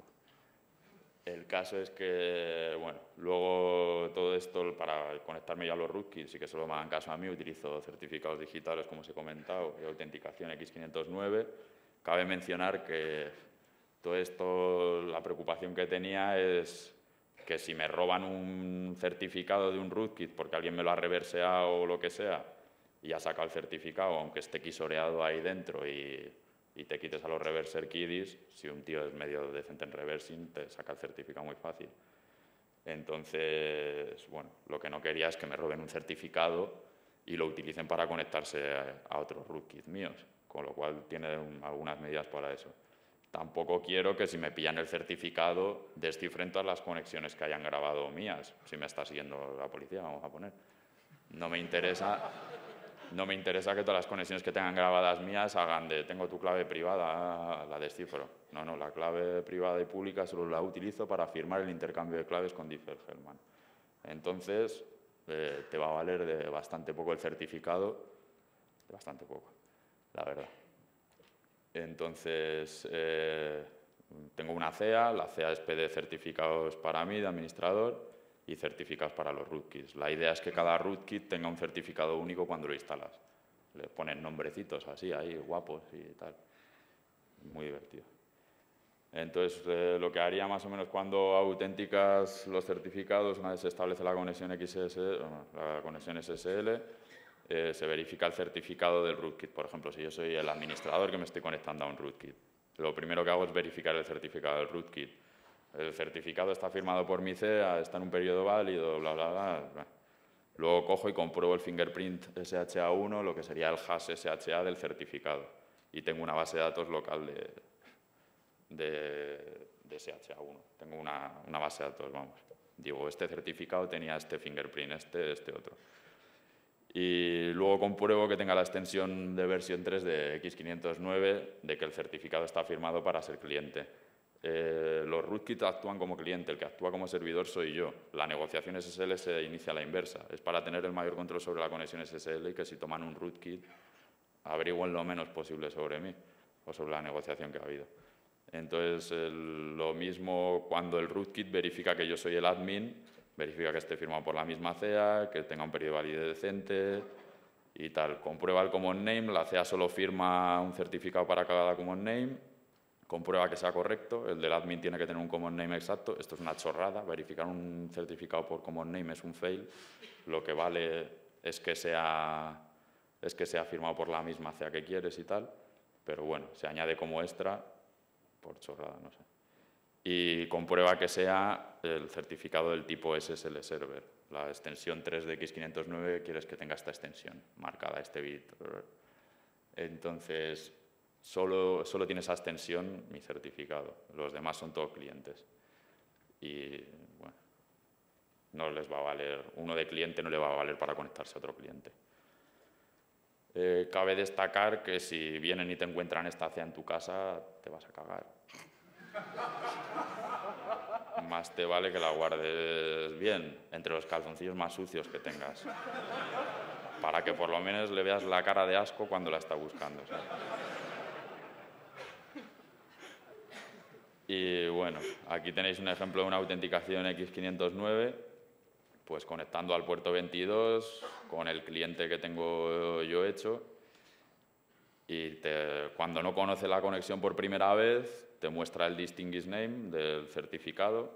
El caso es que, bueno, luego todo esto, para conectarme ya a los rootkits y que solo me hagan caso a mí, utilizo certificados digitales, como os he comentado, y autenticación X quinientos nueve. Cabe mencionar que todo esto, la preocupación que tenía es que si me roban un certificado de un rootkit porque alguien me lo ha reverseado o lo que sea, y ya saca el certificado, aunque esté quisoreado ahí dentro y, y te quites a los reverser kiddies, si un tío es medio decente en reversing, te saca el certificado muy fácil. Entonces, bueno, lo que no quería es que me roben un certificado y lo utilicen para conectarse a, a otros rootkits míos, con lo cual tiene un, algunas medidas para eso. Tampoco quiero que si me pillan el certificado descifren todas las conexiones que hayan grabado mías, si me está siguiendo la policía, vamos a poner. No me interesa, no me interesa que todas las conexiones que tengan grabadas mías hagan de tengo tu clave privada, la descifro. No, no, la clave privada y pública solo la utilizo para firmar el intercambio de claves con Diffie-Hellman. Entonces, eh, te va a valer de bastante poco el certificado, de bastante poco, la verdad. Entonces, eh, tengo una C E A, la C E A es P D certificados para mí, de administrador, y certificados para los rootkits. La idea es que cada rootkit tenga un certificado único cuando lo instalas. Le ponen nombrecitos así, ahí, guapos y tal. Muy divertido. Entonces, eh, lo que haría más o menos cuando auténticas los certificados, una vez se establece la conexión X S L, la conexión S S L, Eh, se verifica el certificado del rootkit. Por ejemplo, si yo soy el administrador que me estoy conectando a un rootkit, lo primero que hago es verificar el certificado del rootkit. El certificado está firmado por mi C E A, está en un periodo válido, bla, bla, bla, bla. Luego cojo y compruebo el fingerprint S H A uno, lo que sería el hash S H A del certificado. Y tengo una base de datos local de, de, de S H A uno. Tengo una, una base de datos, vamos. Digo, este certificado tenía este fingerprint, este, este otro. Y luego compruebo que tenga la extensión de versión tres de X quinientos nueve, de que el certificado está firmado para ser cliente. Eh, los rootkits actúan como cliente, el que actúa como servidor soy yo. La negociación S S L se inicia a la inversa. Es para tener el mayor control sobre la conexión S S L y que si toman un rootkit averigüen lo menos posible sobre mí o sobre la negociación que ha habido. Entonces, el, lo mismo cuando el rootkit verifica que yo soy el admin, verifica que esté firmado por la misma C E A, que tenga un periodo de validez decente y tal. Comprueba el common name, la C E A solo firma un certificado para cada common name, comprueba que sea correcto, el del admin tiene que tener un common name exacto. Esto es una chorrada, verificar un certificado por common name es un fail. Lo que vale es que sea, es que sea firmado por la misma C E A que quieres y tal, pero bueno, se añade como extra por chorrada, no sé. Y comprueba que sea el certificado del tipo S S L Server. La extensión tres de X quinientos nueve quieres que tenga esta extensión marcada, este bit. Entonces, solo, solo tiene esa extensión mi certificado. Los demás son todos clientes. Y, bueno, no les va a valer, uno de cliente no le va a valer para conectarse a otro cliente. Eh, cabe destacar que si vienen y te encuentran esta C E A en tu casa, te vas a cagar. Más te vale que la guardes bien, entre los calzoncillos más sucios que tengas, para que por lo menos le veas la cara de asco cuando la está buscando, ¿sabes? Y bueno, aquí tenéis un ejemplo de una autenticación X quinientos nueve, pues conectando al puerto veintidós con el cliente que tengo yo hecho, y te, cuando no conoce la conexión por primera vez, te muestra el distinguish name del certificado.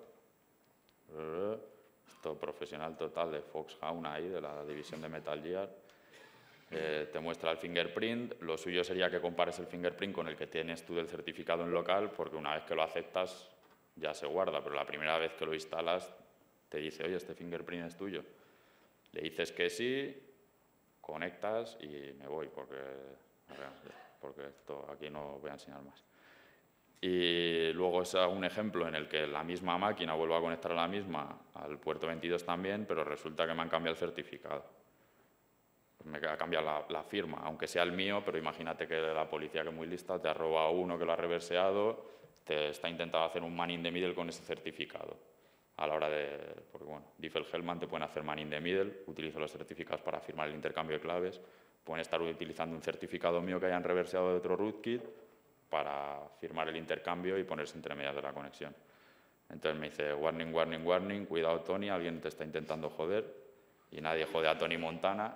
Esto profesional total de Foxhound ahí, de la división de Metal Gear. Eh, te muestra el fingerprint. Lo suyo sería que compares el fingerprint con el que tienes tú del certificado en local, porque una vez que lo aceptas ya se guarda, pero la primera vez que lo instalas te dice, oye, este fingerprint es tuyo. Le dices que sí, conectas y me voy, porque, porque esto aquí no voy a enseñar más. Y luego es un ejemplo en el que la misma máquina vuelvo a conectar a la misma, al puerto veintidós también, pero resulta que me han cambiado el certificado. Me ha cambiado la, la firma, aunque sea el mío, pero imagínate que la policía, que es muy lista, te ha robado uno que lo ha reverseado, te está intentando hacer un man in the middle con ese certificado. A la hora de... Porque bueno, Diffie-Hellman te pueden hacer man in the middle, utilizo los certificados para firmar el intercambio de claves, pueden estar utilizando un certificado mío que hayan reverseado de otro rootkit para firmar el intercambio y ponerse entre medias de la conexión. Entonces me dice, warning, warning, warning, cuidado Tony, alguien te está intentando joder, y nadie jode a Tony Montana.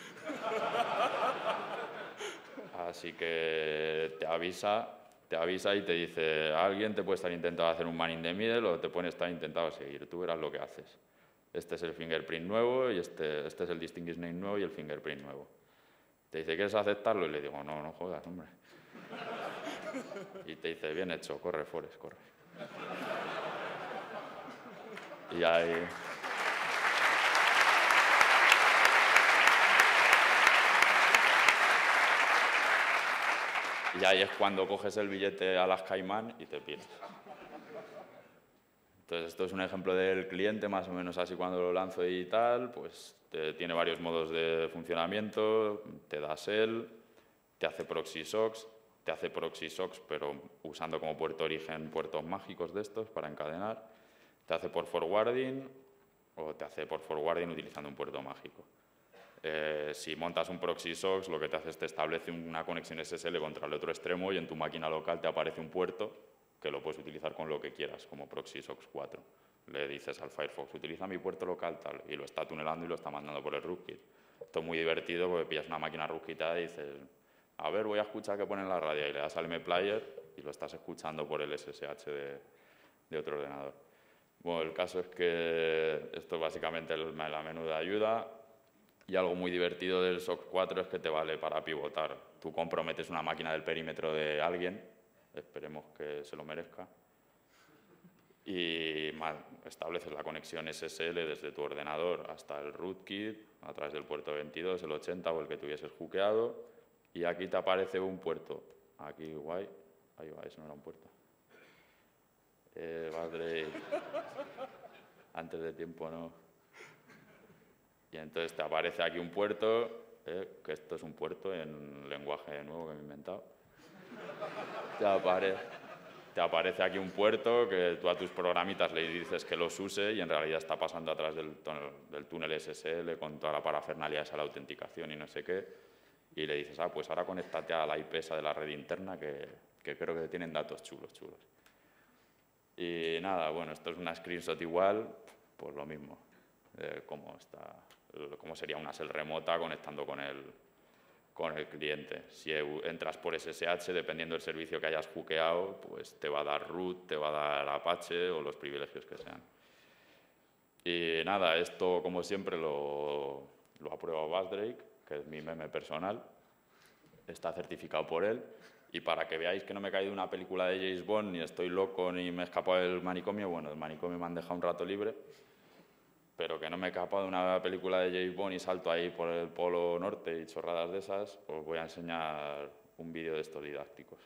Así que te avisa, te avisa y te dice, alguien te puede estar intentando hacer un man in the middle o te pueden estar intentando seguir, tú verás lo que haces. Este es el fingerprint nuevo y este, este es el distinguish name nuevo y el fingerprint nuevo. Te dice, ¿quieres aceptarlo? Y le digo, no, no jodas, hombre. Y te dice, bien hecho, corre, Forest, corre. Y ahí... Y ahí es cuando coges el billete a las Caimán y te piras. Entonces, esto es un ejemplo del cliente, más o menos así cuando lo lanzo y tal, pues te, tiene varios modos de funcionamiento, te da S E L, te hace proxy socks, te hace proxy socks, pero usando como puerto origen puertos mágicos de estos para encadenar, te hace por forwarding o te hace por forwarding utilizando un puerto mágico. Eh, si montas un proxy socks, lo que te hace es te establece una conexión S S L contra el otro extremo y en tu máquina local te aparece un puerto que lo puedes utilizar con lo que quieras, como proxy socks cuatro. Le dices al Firefox, utiliza mi puerto local tal, y lo está tunelando y lo está mandando por el rootkit. Esto es muy divertido porque pillas una máquina rootkitada y dices, a ver, voy a escuchar qué pone en la radio, y le das al mplayer y lo estás escuchando por el S S H de, de otro ordenador. Bueno, el caso es que esto es básicamente el, la menú de ayuda. Y algo muy divertido del SOC cuatro es que te vale para pivotar. Tú comprometes una máquina del perímetro de alguien, esperemos que se lo merezca, y estableces la conexión S S L desde tu ordenador hasta el rootkit, a través del puerto veintidós, el ochenta o el que tuvieses hookeado, y aquí te aparece un puerto. Aquí, guay, ahí va, eso no era un puerto. Eh, Badrake, antes de tiempo no. Y entonces te aparece aquí un puerto, eh, que esto es un puerto en lenguaje nuevo que me he inventado. Te aparece, te aparece aquí un puerto que tú a tus programitas le dices que los use y en realidad está pasando a través del, del túnel S S L con toda la parafernalia esa, la autenticación y no sé qué. Y le dices, ah, pues ahora conéctate a la I P esa de la red interna que, que creo que tienen datos chulos, chulos. Y nada, bueno, esto es una screenshot igual, pues lo mismo, eh, cómo está... cómo sería una S E L remota conectando con el, con el cliente. Si entras por S S H, dependiendo del servicio que hayas hookeado, pues te va a dar root, te va a dar Apache o los privilegios que sean. Y nada, esto como siempre lo, lo aprueba Badrake, que es mi meme personal, está certificado por él. Y para que veáis que no me he caído una película de James Bond, ni estoy loco, ni me he escapado del manicomio, bueno, del manicomio me han dejado un rato libre, pero que no me he escapado de una película de James Bond y salto ahí por el Polo Norte y chorradas de esas, os voy a enseñar un vídeo de estos didácticos.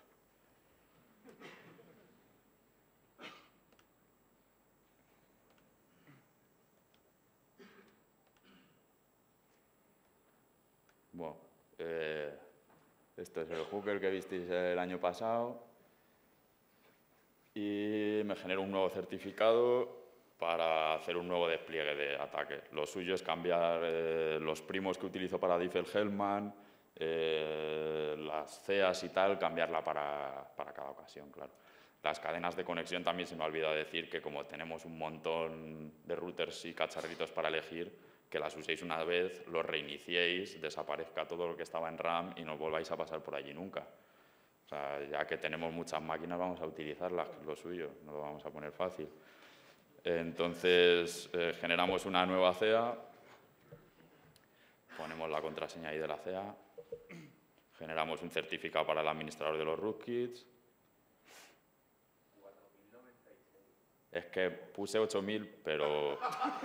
Bueno, eh, este es el hooker que visteis el año pasado y me genero un nuevo certificado para hacer un nuevo despliegue de ataque. Lo suyo es cambiar eh, los primos que utilizo para Diffie-Hellman, eh, las C E As y tal, cambiarla para, para cada ocasión, claro. Las cadenas de conexión también se me ha olvidado decir que como tenemos un montón de routers y cacharritos para elegir, que las uséis una vez, los reiniciéis, desaparezca todo lo que estaba en RAM y no volváis a pasar por allí nunca. O sea, ya que tenemos muchas máquinas, vamos a utilizarlas, que es lo suyo, no lo vamos a poner fácil. Entonces, eh, generamos una nueva C E A, ponemos la contraseña ahí de la C E A, generamos un certificado para el administrador de los rootkits. Es que puse ocho mil, pero,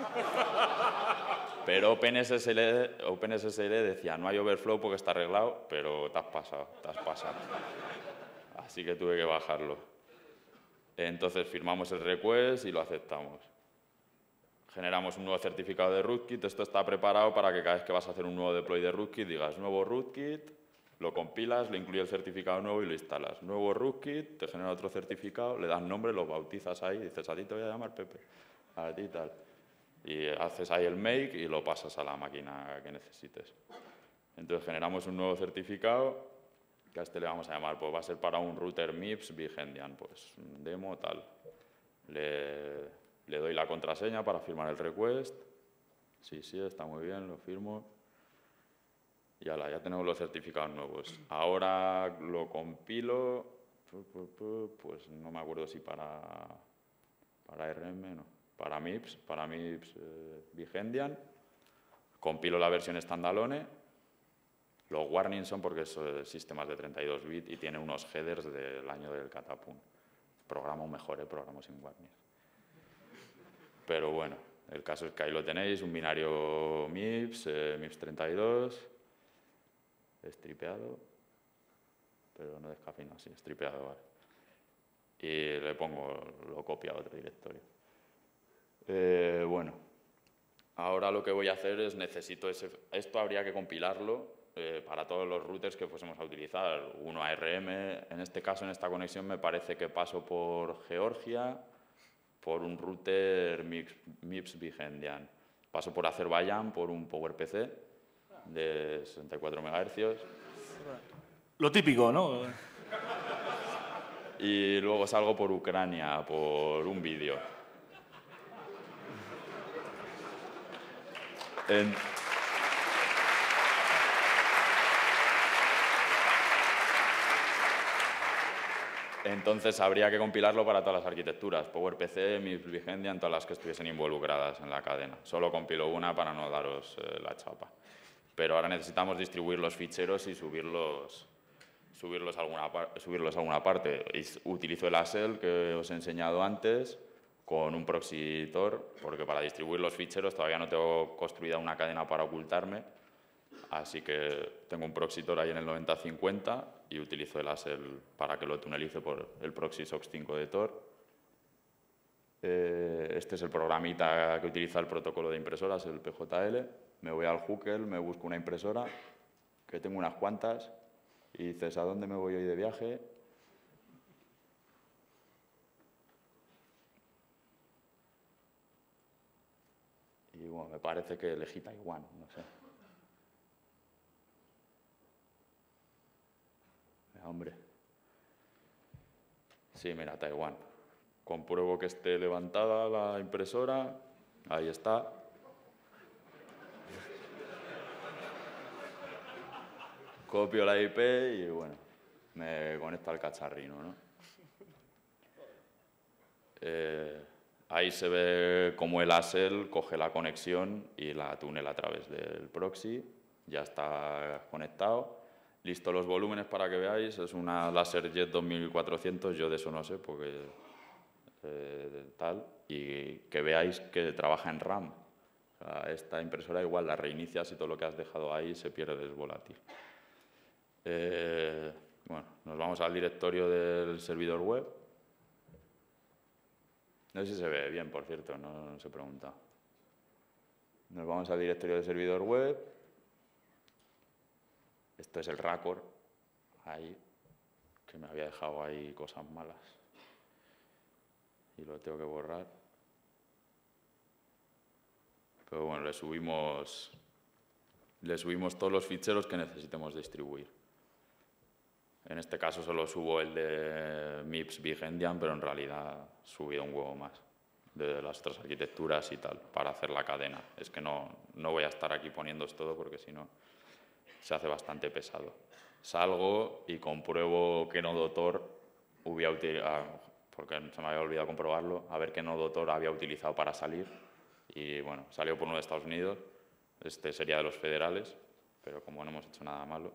pero OpenSSL, OpenSSL decía no hay overflow porque está arreglado, pero te has pasado, te has pasado. Así que tuve que bajarlo. Entonces firmamos el request y lo aceptamos. Generamos un nuevo certificado de rootkit. Esto está preparado para que cada vez que vas a hacer un nuevo deploy de rootkit digas nuevo rootkit, lo compilas, le incluye el certificado nuevo y lo instalas. Nuevo rootkit, te genera otro certificado, le das nombre, lo bautizas ahí, dices a ti te voy a llamar Pepe, a ti tal. Y haces ahí el make y lo pasas a la máquina que necesites. Entonces generamos un nuevo certificado que a este le vamos a llamar, pues va a ser para un router M I P S Vigendian, pues demo tal. Le, le doy la contraseña para firmar el request. Sí, sí, está muy bien, lo firmo. Y ala, ya tenemos los certificados nuevos. Ahora lo compilo, pues no me acuerdo si para, para R M, no, para M I P S, para M I P S eh, Vigendian. Compilo la versión standalone Los warnings son porque son sistemas de treinta y dos bits y tiene unos headers del año del catapum. Programo mejor, ¿eh? Programo sin warnings. Pero bueno, el caso es que ahí lo tenéis, un binario MIPS, eh, MIPS treinta y dos, estripeado, pero no descafeinado, sí, estripeado, vale. Y le pongo, lo copio a otro directorio. Eh, bueno, ahora lo que voy a hacer es, necesito ese, esto habría que compilarlo eh, para todos los routers que fuésemos a utilizar, uno A R M, en este caso, en esta conexión, me parece que paso por Georgia, por un router MIPS Vigendian. Paso por Azerbaiyán, por un PowerPC de sesenta y cuatro megahercios. Lo típico, ¿no? Y luego salgo por Ucrania, por un vídeo. En... Entonces habría que compilarlo para todas las arquitecturas, PowerPC, MIPS Vigendian, todas las que estuviesen involucradas en la cadena. Solo compilo una para no daros eh, la chapa. Pero ahora necesitamos distribuir los ficheros y subirlos, subirlos, a, alguna, subirlos a alguna parte. Utilizo el A S L que os he enseñado antes con un proxytor, porque para distribuir los ficheros todavía no tengo construida una cadena para ocultarme. Así que tengo un proxytor ahí en el noventa cincuenta y utilizo el A S L para que lo tunelice por el proxy SOX cinco de Tor. Eh, este es el programita que utiliza el protocolo de impresoras, el P J L. Me voy al Hookel, me busco una impresora, que tengo unas cuantas, y dices, ¿a dónde me voy hoy de viaje? Y bueno, me parece que elegí Taiwán, no sé. Hombre. Sí, mira, Taiwán. Compruebo que esté levantada la impresora. Ahí está. Copio la I P y, bueno, me conecto al cacharrino, ¿no? Eh, ahí se ve cómo el A S L coge la conexión y la tunela a través del proxy. Ya está conectado. Listo los volúmenes para que veáis, es una LaserJet dos mil cuatrocientos, yo de eso no sé porque eh, tal, y que veáis que trabaja en RAM. O sea, esta impresora igual la reinicias y todo lo que has dejado ahí se pierde, es volátil. Eh, bueno, nos vamos al directorio del servidor web. No sé si se ve bien, por cierto, no, no se pregunta. Nos vamos al directorio del servidor web. Esto es el Racor, ahí, que me había dejado ahí cosas malas. Y lo tengo que borrar. Pero bueno, le subimos, le subimos todos los ficheros que necesitemos distribuir. En este caso solo subo el de MIPS Vigendian, pero en realidad he subido un huevo más de las otras arquitecturas y tal, para hacer la cadena. Es que no, no voy a estar aquí poniéndoos todo porque si no se hace bastante pesado. Salgo y compruebo qué nodo Tor hubiera utilizado, porque se me había olvidado comprobarlo, a ver qué nodo Tor había utilizado para salir. Y bueno, salió por uno de Estados Unidos, este sería de los federales, pero como no hemos hecho nada malo.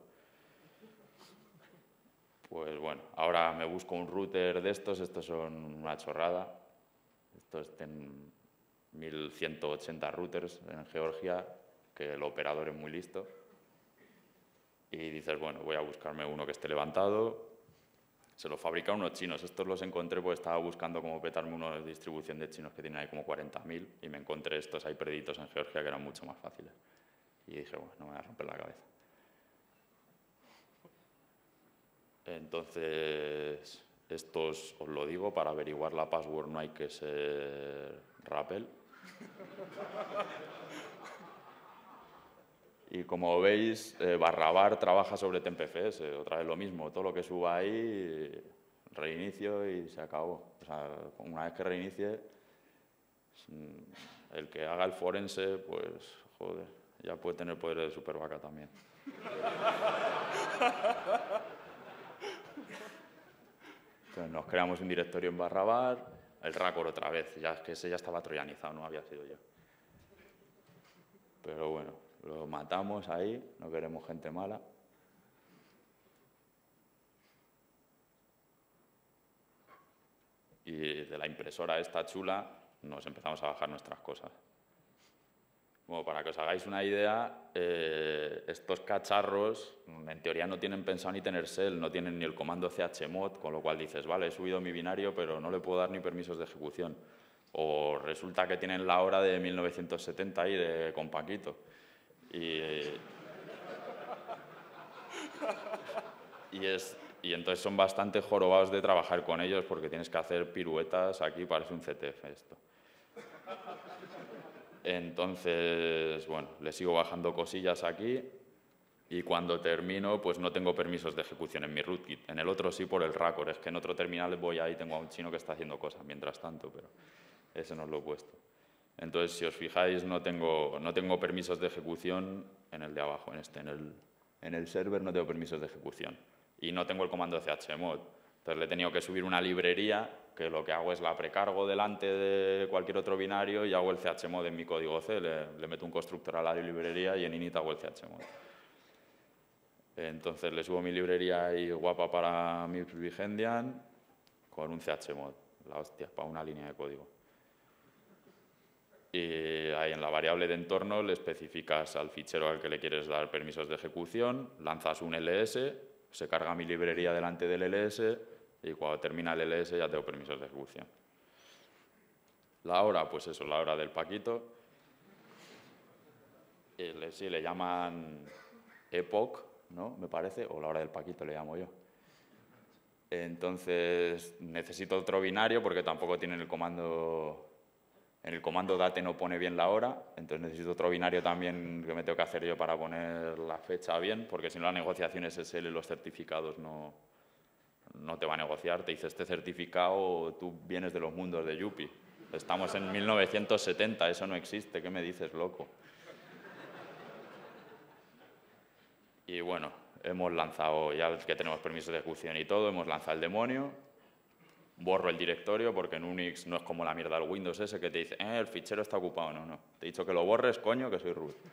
Pues bueno, ahora me busco un router de estos, estos son una chorrada. Estos tienen mil ciento ochenta routers en Georgia, que el operador es muy listo. Y dices, bueno, voy a buscarme uno que esté levantado. Se lo fabrican unos chinos. Estos los encontré porque estaba buscando cómo petarme una distribución de chinos que tienen ahí como cuarenta mil y me encontré estos ahí perdidos en Georgia que eran mucho más fáciles. Y dije, bueno, no me voy a romper la cabeza. Entonces, estos os lo digo, para averiguar la password no hay que ser Rappel. Y como veis, eh, barra bar trabaja sobre T E M P F S, otra vez lo mismo, todo lo que suba ahí, reinicio y se acabó. O sea, una vez que reinicie, el que haga el forense, pues, joder, ya puede tener poderes de supervaca también. Entonces nos creamos un directorio en barra bar, el Racor otra vez, ya es que ese ya estaba troyanizado, no había sido yo. Pero bueno. Lo matamos ahí, no queremos gente mala. y de la impresora esta chula nos empezamos a bajar nuestras cosas. Bueno, para que os hagáis una idea, eh, estos cacharros en teoría no tienen pensado ni tener shell, no tienen ni el comando chmod, con lo cual dices, vale, he subido mi binario, pero no le puedo dar ni permisos de ejecución. O resulta que tienen la hora de mil novecientos setenta ahí de con Paquito. Y, y, es, y entonces son bastante jorobados de trabajar con ellos porque tienes que hacer piruetas aquí, parece un C T F esto. Entonces, bueno, le sigo bajando cosillas aquí y cuando termino, pues no tengo permisos de ejecución en mi rootkit. En el otro sí por el Raccord, es que en otro terminal voy ahí y tengo a un chino que está haciendo cosas mientras tanto, pero ese no os lo he puesto. Entonces, si os fijáis, no tengo, no tengo permisos de ejecución en el de abajo, en este, en el, en el server no tengo permisos de ejecución. Y no tengo el comando chmod. Entonces, le he tenido que subir una librería que lo que hago es la precargo delante de cualquier otro binario y hago el chmod en mi código C. Le, le meto un constructor a la librería y en init hago el chmod. Entonces, le subo mi librería ahí guapa para mi Vigendian con un chmod. La hostia, para una línea de código. Y ahí en la variable de entorno le especificas al fichero al que le quieres dar permisos de ejecución, lanzas un L S, se carga mi librería delante del L S y cuando termina el L S ya tengo permisos de ejecución. La hora, pues eso, la hora del Paquito. Y le, sí, le llaman epoch, ¿no? Me parece, o la hora del Paquito le llamo yo. Entonces necesito otro binario porque tampoco tienen el comando... En el comando date no pone bien la hora, entonces necesito otro binario también que me tengo que hacer yo para poner la fecha bien, porque si no la negociación S S L, los certificados no, no te va a negociar. Te dice, este certificado, tú vienes de los mundos de Yuppie. Estamos en mil novecientos setenta, eso no existe, ¿qué me dices, loco? Y bueno, hemos lanzado, ya que tenemos permiso de ejecución y todo, hemos lanzado el demonio. Borro el directorio porque en Unix no es como la mierda del Windows ese que te dice, eh, el fichero está ocupado. No, no. Te he dicho que lo borres, coño, que soy root.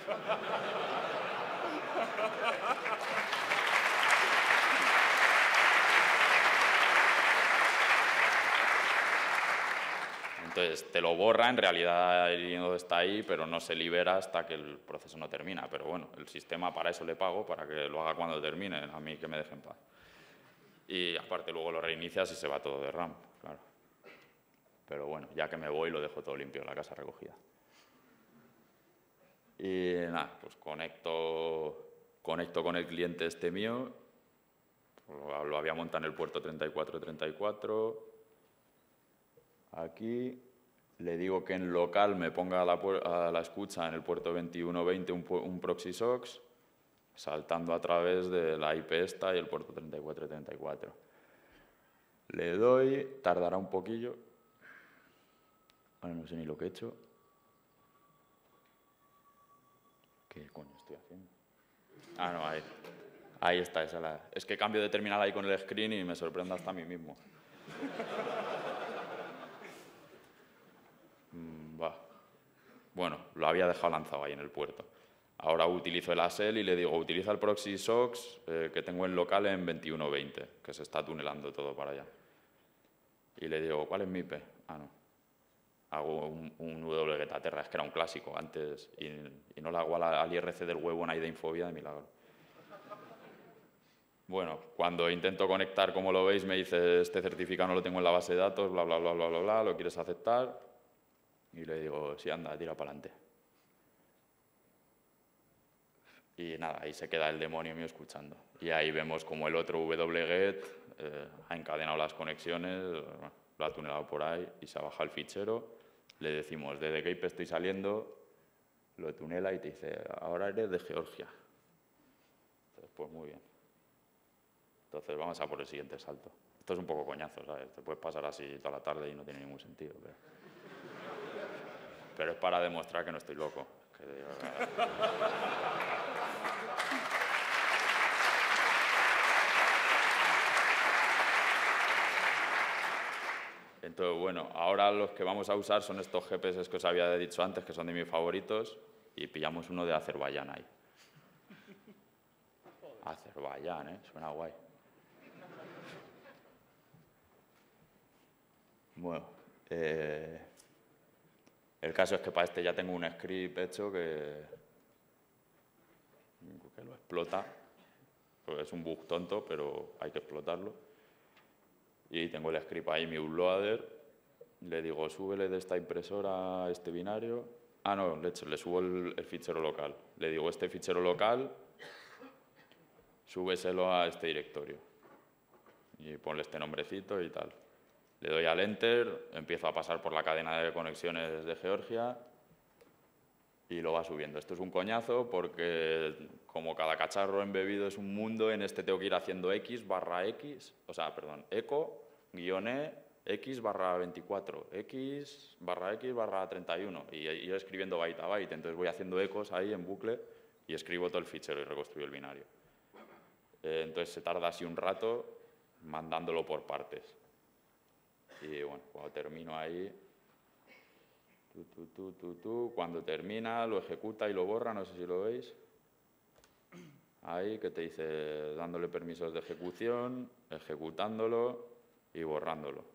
Entonces, te lo borra, en realidad el inodo está ahí, pero no se libera hasta que el proceso no termina. Pero bueno, el sistema para eso le pago, para que lo haga cuando termine, a mí que me deje en paz. Y aparte luego lo reinicias y se va todo de RAM, claro. Pero bueno, ya que me voy lo dejo todo limpio, la casa recogida. Y nada, pues conecto, conecto con el cliente este mío. Lo, lo había montado en el puerto treinta y cuatro treinta y cuatro. Aquí le digo que en local me ponga a la, a la escucha en el puerto veintiuno veinte un, un proxy sox, saltando a través de la I P esta y el puerto treinta y cuatro treinta y cuatro. Le doy, tardará un poquillo. Ahora no sé ni lo que he hecho. ¿Qué coño estoy haciendo? Ah, no, ahí. Ahí está, esa la... Es que cambio de terminal ahí con el screen y me sorprende hasta a mí mismo. mm, va. Bueno, lo había dejado lanzado ahí en el puerto. Ahora utilizo el A S L y le digo, utiliza el proxy sox eh, que tengo en local en veintiuno veinte, que se está tunelando todo para allá. Y le digo, ¿cuál es mi I P? Ah, no. Hago un, un wget-aterra, es que era un clásico antes, y, y no lo hago al, al I R C del huevo en Infobia de milagro. Bueno, cuando intento conectar, como lo veis, me dice, este certificado no lo tengo en la base de datos, bla, bla, bla, bla, bla, bla, ¿lo quieres aceptar? Y le digo, sí, anda, tira para adelante. Y nada, ahí se queda el demonio mío escuchando. Y ahí vemos como el otro wget eh, ha encadenado las conexiones, lo ha tunelado por ahí y se ha bajado el fichero. Le decimos, ¿desde qué I P estoy saliendo? Lo tunela y te dice, ahora eres de Georgia. Entonces, pues muy bien. Entonces vamos a por el siguiente salto. Esto es un poco coñazo, ¿sabes? Te puedes pasar así toda la tarde y no tiene ningún sentido. Pero, pero es para demostrar que no estoy loco. Que digo, entonces, bueno, ahora los que vamos a usar son estos G P S que os había dicho antes, que son de mis favoritos, y pillamos uno de Azerbaiyán ahí. Azerbaiyán, ¿eh? Suena guay. Bueno, eh, el caso es que para este ya tengo un script hecho que, que lo explota. Pues es un bug tonto, pero hay que explotarlo. Y tengo el script ahí, mi uploader. Le digo, súbele de esta impresora a este binario. Ah, no, le, le subo el, el fichero local. Le digo, este fichero local, súbeselo a este directorio. Y ponle este nombrecito y tal. Le doy al Enter, empiezo a pasar por la cadena de conexiones de Georgia y lo va subiendo. Esto es un coñazo porque como cada cacharro embebido es un mundo, en este tengo que ir haciendo X barra X, o sea, perdón, eco, guión E, X barra veinticuatro, X barra X barra treinta y uno y ir escribiendo byte a byte. Entonces voy haciendo ecos ahí en bucle y escribo todo el fichero y reconstruyo el binario. Eh, entonces se tarda así un rato mandándolo por partes. Y bueno, cuando termino ahí, tu, tu, tu, tu, tu, cuando termina lo ejecuta y lo borra, no sé si lo veis. Ahí que te dice dándole permisos de ejecución, ejecutándolo y borrándolo.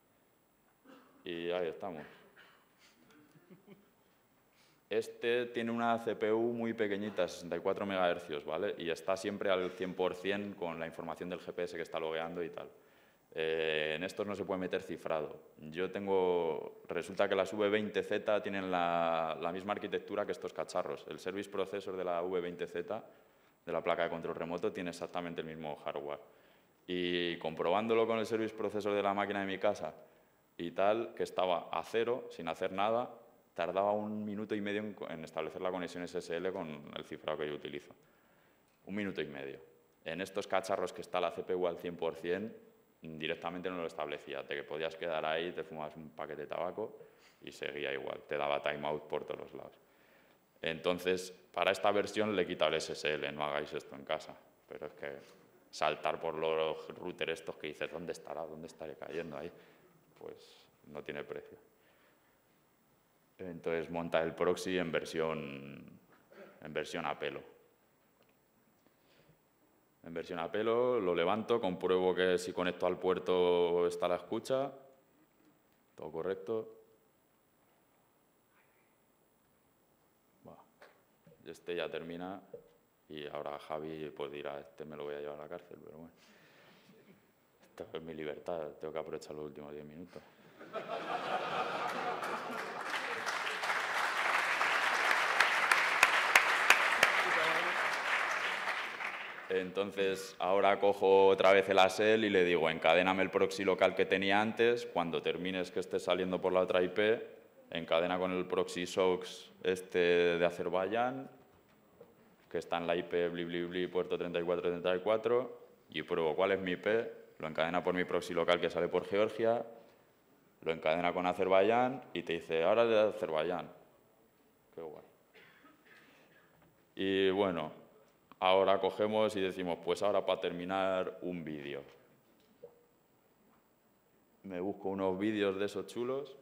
Y ahí estamos. Este tiene una C P U muy pequeñita, sesenta y cuatro megahercios, ¿vale? Y está siempre al cien por cien con la información del G P S que está logueando y tal. Eh, en estos no se puede meter cifrado. Yo tengo, resulta que las V veinte Z tienen la, la misma arquitectura que estos cacharros. El Service Processor de la V veinte Z, de la placa de control remoto, tiene exactamente el mismo hardware. Y comprobándolo con el Service Processor de la máquina de mi casa y tal, que estaba a cero, sin hacer nada, tardaba un minuto y medio en, en establecer la conexión S S L con el cifrado que yo utilizo. Un minuto y medio. En estos cacharros que está la C P U al cien por cien, directamente no lo establecía. Te que podías quedar ahí, te fumabas un paquete de tabaco y seguía igual. Te daba timeout por todos los lados. Entonces, para esta versión le he quitado el S S L. No hagáis esto en casa. Pero es que saltar por los routers estos que dices, ¿dónde estará? ¿Dónde estaré cayendo ahí? Pues no tiene precio. Entonces monta el proxy en versión, en versión a pelo. En versión a pelo, lo levanto, compruebo que si conecto al puerto está la escucha, todo correcto. Bah, este ya termina y ahora Javi pues dirá, este me lo voy a llevar a la cárcel, pero bueno. Esto es mi libertad, tengo que aprovechar los últimos diez minutos. Entonces, ahora cojo otra vez el A S L y le digo, encadéname el proxy local que tenía antes, cuando termines que esté saliendo por la otra I P, encadena con el proxy SOX este de Azerbaiyán, que está en la I P bli bli bli puerto treinta y cuatro treinta y cuatro, y pruebo cuál es mi I P, lo encadena por mi proxy local que sale por Georgia, lo encadena con Azerbaiyán y te dice, ahora de Azerbaiyán. Qué guay. Y bueno, ahora cogemos y decimos, pues ahora para terminar un vídeo. Me busco unos vídeos de esos chulos.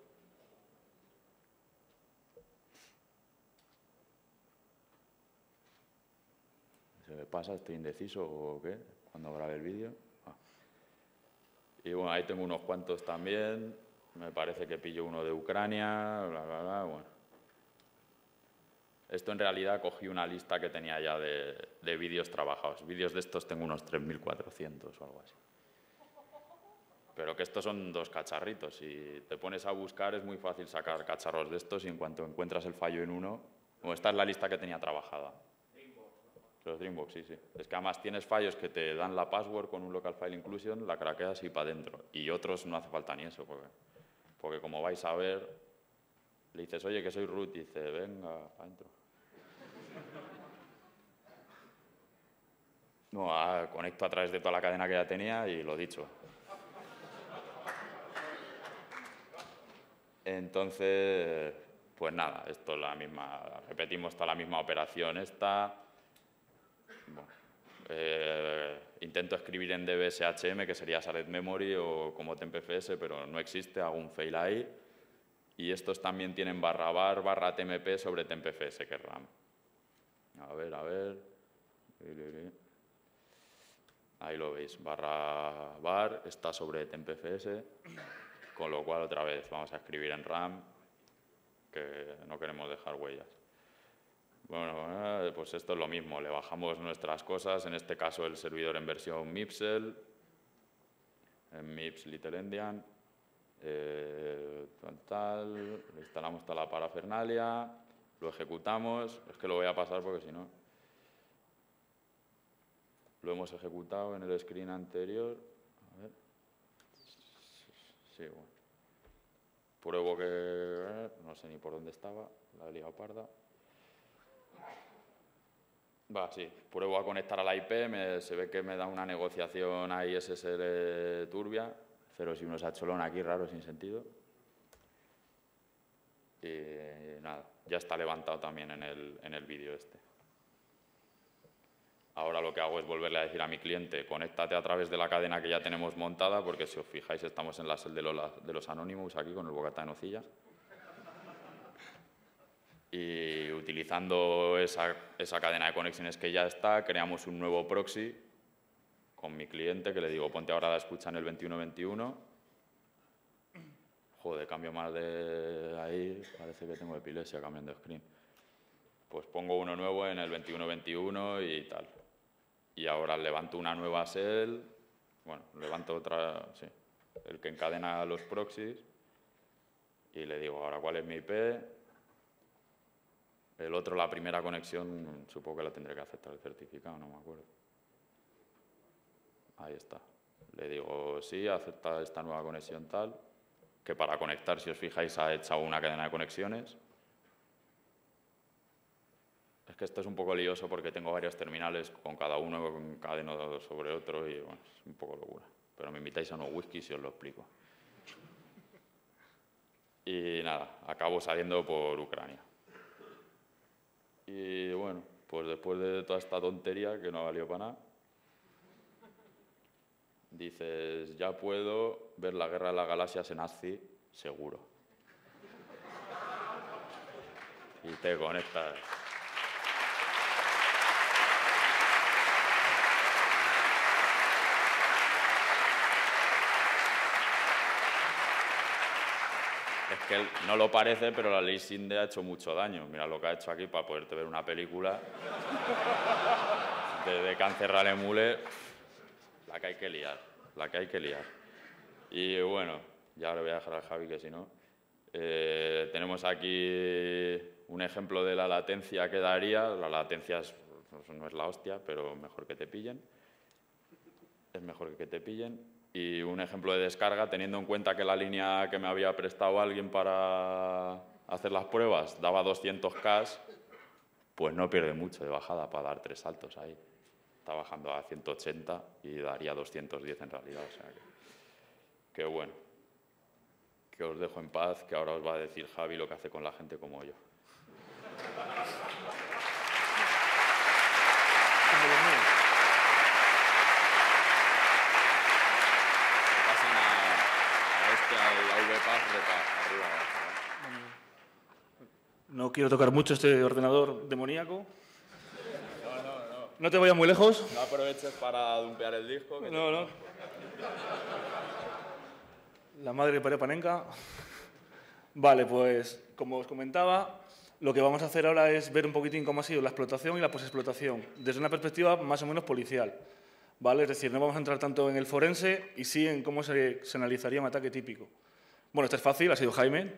¿Se me pasa? ¿Estoy indeciso o qué? Cuando grabe el vídeo. Ah. Y bueno, ahí tengo unos cuantos también. Me parece que pillo uno de Ucrania, bla, bla, bla, bueno. Esto en realidad cogí una lista que tenía ya de, de vídeos trabajados. Vídeos de estos tengo unos tres mil cuatrocientos o algo así. Pero que estos son dos cacharritos. Si te pones a buscar es muy fácil sacar cacharros de estos y en cuanto encuentras el fallo en uno... Bueno, esta es la lista que tenía trabajada. Los Dreambox, sí, sí. Es que además tienes fallos que te dan la password con un local file inclusion, la craqueas y para adentro. Y otros no hace falta ni eso, porque, porque como vais a ver, le dices, oye, que soy root, y dice, venga, para adentro. No, a, conecto a través de toda la cadena que ya tenía y lo dicho. Entonces, pues nada, esto es la misma, repetimos toda la misma operación esta. Bueno, eh, intento escribir en D B S H M, que sería Shared Memory o como T M P F S, pero no existe, hago un fail ahí. Y estos también tienen barra bar, barra T M P sobre T M P F S, que es RAM. A ver, a ver. Ahí lo veis, barra bar está sobre T M P F S. con lo cual otra vez vamos a escribir en RAM, que no queremos dejar huellas. Bueno, eh, pues esto es lo mismo, le bajamos nuestras cosas, en este caso el servidor en versión Mipsel, en Mips Little Endian, eh, tal, le instalamos toda la parafernalia, lo ejecutamos, es que lo voy a pasar porque si no... Lo hemos ejecutado en el screen anterior. A ver. Sí, bueno. Pruebo que... No sé ni por dónde estaba, la he liado parda. Va, sí. Pruebo a conectar a la I P, me, se ve que me da una negociación ahí S S L turbia. Cero si unos H aquí raro, sin sentido. Y nada, ya está levantado también en el, en el vídeo este. Ahora lo que hago es volverle a decir a mi cliente, conéctate a través de la cadena que ya tenemos montada, porque si os fijáis estamos en la S E L de los, de los Anonymous aquí con el bocata de nocilla. Y utilizando esa, esa cadena de conexiones que ya está, creamos un nuevo proxy con mi cliente que le digo, ponte ahora la escucha en el veintiuno veintiuno. Joder, cambio más de ahí, parece que tengo epilepsia cambiando de screen. Pues pongo uno nuevo en el veintiuno veintiuno y tal. Y ahora levanto una nueva S E L, bueno, levanto otra, sí, el que encadena los proxies y le digo ahora cuál es mi I P. El otro, la primera conexión, supongo que la tendré que aceptar el certificado, no me acuerdo. Ahí está. Le digo, sí, acepta esta nueva conexión tal, que para conectar, si os fijáis, ha echado una cadena de conexiones. Es que esto es un poco lioso porque tengo varios terminales con cada uno encadenado sobre otro y bueno, es un poco locura. Pero me invitáis a unos whiskies y os lo explico. Y nada, acabo saliendo por Ucrania. Y bueno, pues después de toda esta tontería que no valió para nada, dices, ya puedo ver la guerra de las galaxias en A S C I I seguro. Y te conectas. Es que no lo parece, pero la ley Sinde ha hecho mucho daño. Mira lo que ha hecho aquí para poderte ver una película de, de cáncer Ralemule, la que hay que liar, la que hay que liar. Y bueno, ya le voy a dejar al Javi que si no. Eh, tenemos aquí un ejemplo de la latencia que daría. La latencia es, no es la hostia, pero mejor que te pillen. Es mejor que te pillen. Y un ejemplo de descarga, teniendo en cuenta que la línea que me había prestado alguien para hacer las pruebas daba doscientos K, pues no pierde mucho de bajada para dar tres saltos ahí. Está bajando a ciento ochenta y daría doscientos diez en realidad. O sea que, que bueno, que os dejo en paz, que ahora os va a decir Javi lo que hace con la gente como yo. No quiero tocar mucho este ordenador demoníaco. No, no, no. No te vayas muy lejos. No aproveches para dumpear el disco. Que no, no. La madre de Pare Panenka. Vale, pues, como os comentaba, lo que vamos a hacer ahora es ver un poquitín cómo ha sido la explotación y la posexplotación, desde una perspectiva más o menos policial. ¿Vale? Es decir, no vamos a entrar tanto en el forense y sí en cómo se, se analizaría un ataque típico. Bueno, esto es fácil, ha sido Jaime.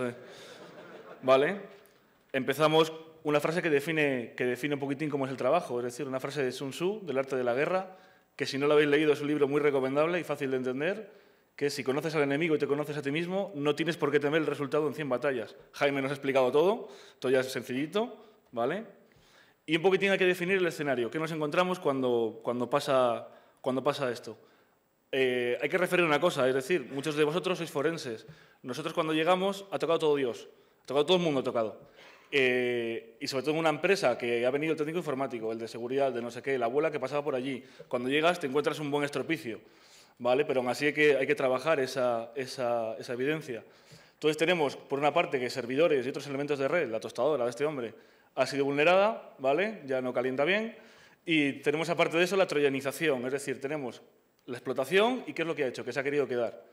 ¿Vale? Empezamos una frase que define, que define un poquitín cómo es el trabajo, es decir, una frase de Sun Tzu, del arte de la guerra, que si no lo habéis leído es un libro muy recomendable y fácil de entender, que si conoces al enemigo y te conoces a ti mismo, no tienes por qué temer el resultado en cien batallas. Jaime nos ha explicado todo, todo ya es sencillito, ¿vale? Y un poquitín hay que definir el escenario. ¿Qué nos encontramos cuando, cuando, pasa, cuando pasa esto? Eh, hay que referir una cosa, es decir, muchos de vosotros sois forenses. Nosotros cuando llegamos ha tocado todo Dios, ha tocado todo el mundo ha tocado. Eh, y sobre todo en una empresa que ha venido el técnico informático, el de seguridad, el de no sé qué, la abuela que pasaba por allí. Cuando llegas te encuentras un buen estropicio, ¿vale? Pero aún así hay que, hay que trabajar esa, esa, esa evidencia. Entonces tenemos, por una parte, que servidores y otros elementos de red, la tostadora de este hombre, ha sido vulnerada, ¿vale? Ya no calienta bien. Y tenemos, aparte de eso, la troyanización, es decir, tenemos la explotación y qué es lo que ha hecho, que se ha querido quedar.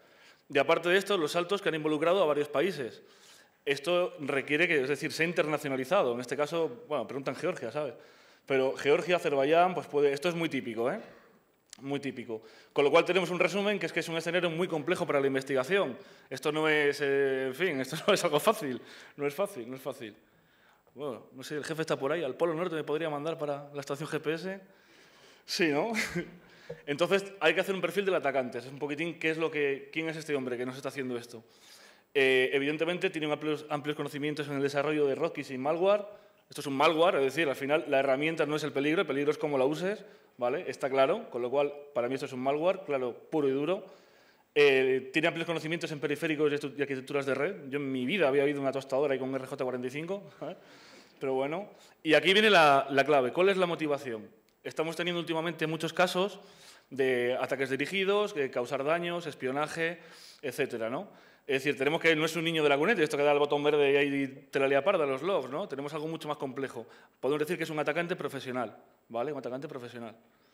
Y aparte de esto, los saltos que han involucrado a varios países. Esto requiere que, es decir, sea internacionalizado. En este caso, bueno, preguntan Georgia, ¿sabes? Pero Georgia, Azerbaiyán, pues puede... Esto es muy típico, ¿eh? Muy típico. Con lo cual tenemos un resumen que es que es un escenario muy complejo para la investigación. Esto no es, eh, en fin, esto no es algo fácil. No es fácil, no es fácil. Bueno, no sé, el jefe está por ahí. ¿Al Polo Norte me podría mandar para la estación G P S? Sí, ¿no? Entonces, hay que hacer un perfil del atacante. Es un poquitín qué es lo que, quién es este hombre que nos está haciendo esto. Eh, evidentemente, tiene amplios, amplios conocimientos en el desarrollo de rootkits y malware. Esto es un malware, es decir, al final la herramienta no es el peligro, el peligro es cómo la uses, ¿vale? Está claro, con lo cual, para mí esto es un malware, claro, puro y duro. Eh, tiene amplios conocimientos en periféricos y arquitecturas de red. Yo en mi vida había habido una tostadora ahí con R J cuarenta y cinco, ¿eh? Pero bueno. Y aquí viene la, la clave. ¿Cuál es la motivación? Estamos teniendo últimamente muchos casos de ataques dirigidos, de causar daños, espionaje, etcétera, ¿no? Es decir, tenemos que no es un niño de la cuneta, esto que da el botón verde y ahí te la lía parda, los logs, ¿no? Tenemos algo mucho más complejo. Podemos decir que es un atacante profesional, ¿vale? Un atacante profesional.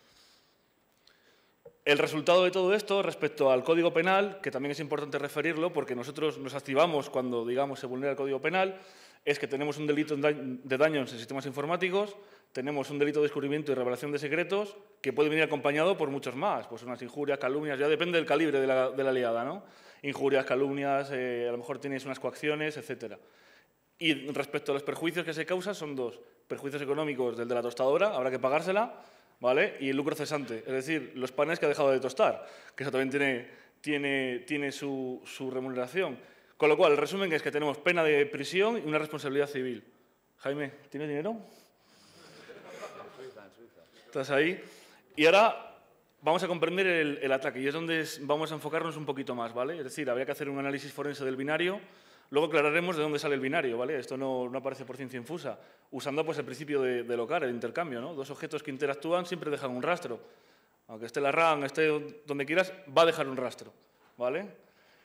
El resultado de todo esto respecto al Código Penal, que también es importante referirlo porque nosotros nos activamos cuando, digamos, se vulnera el Código Penal, es que tenemos un delito de daños en sistemas informáticos, tenemos un delito de descubrimiento y revelación de secretos que puede venir acompañado por muchos más, pues unas injurias, calumnias, ya depende del calibre de la, de la liada, ¿no? Injurias, calumnias, eh, a lo mejor tienes unas coacciones, etcétera. Y respecto a los perjuicios que se causan son dos. Perjuicios económicos del de la tostadora, habrá que pagársela, ¿vale? Y el lucro cesante, es decir, los panes que ha dejado de tostar, que eso también tiene, tiene, tiene su, su remuneración. Con lo cual, el resumen es que tenemos pena de prisión y una responsabilidad civil. Jaime, ¿tienes dinero? ¿Estás ahí? Y ahora vamos a comprender el, el ataque y es donde vamos a enfocarnos un poquito más, ¿vale? Es decir, habría que hacer un análisis forense del binario, luego aclararemos de dónde sale el binario, ¿vale? Esto no, no aparece por ciencia infusa, usando pues el principio de, de local, el intercambio, ¿no? Dos objetos que interactúan siempre dejan un rastro. Aunque esté la RAM, esté donde quieras, va a dejar un rastro, ¿vale?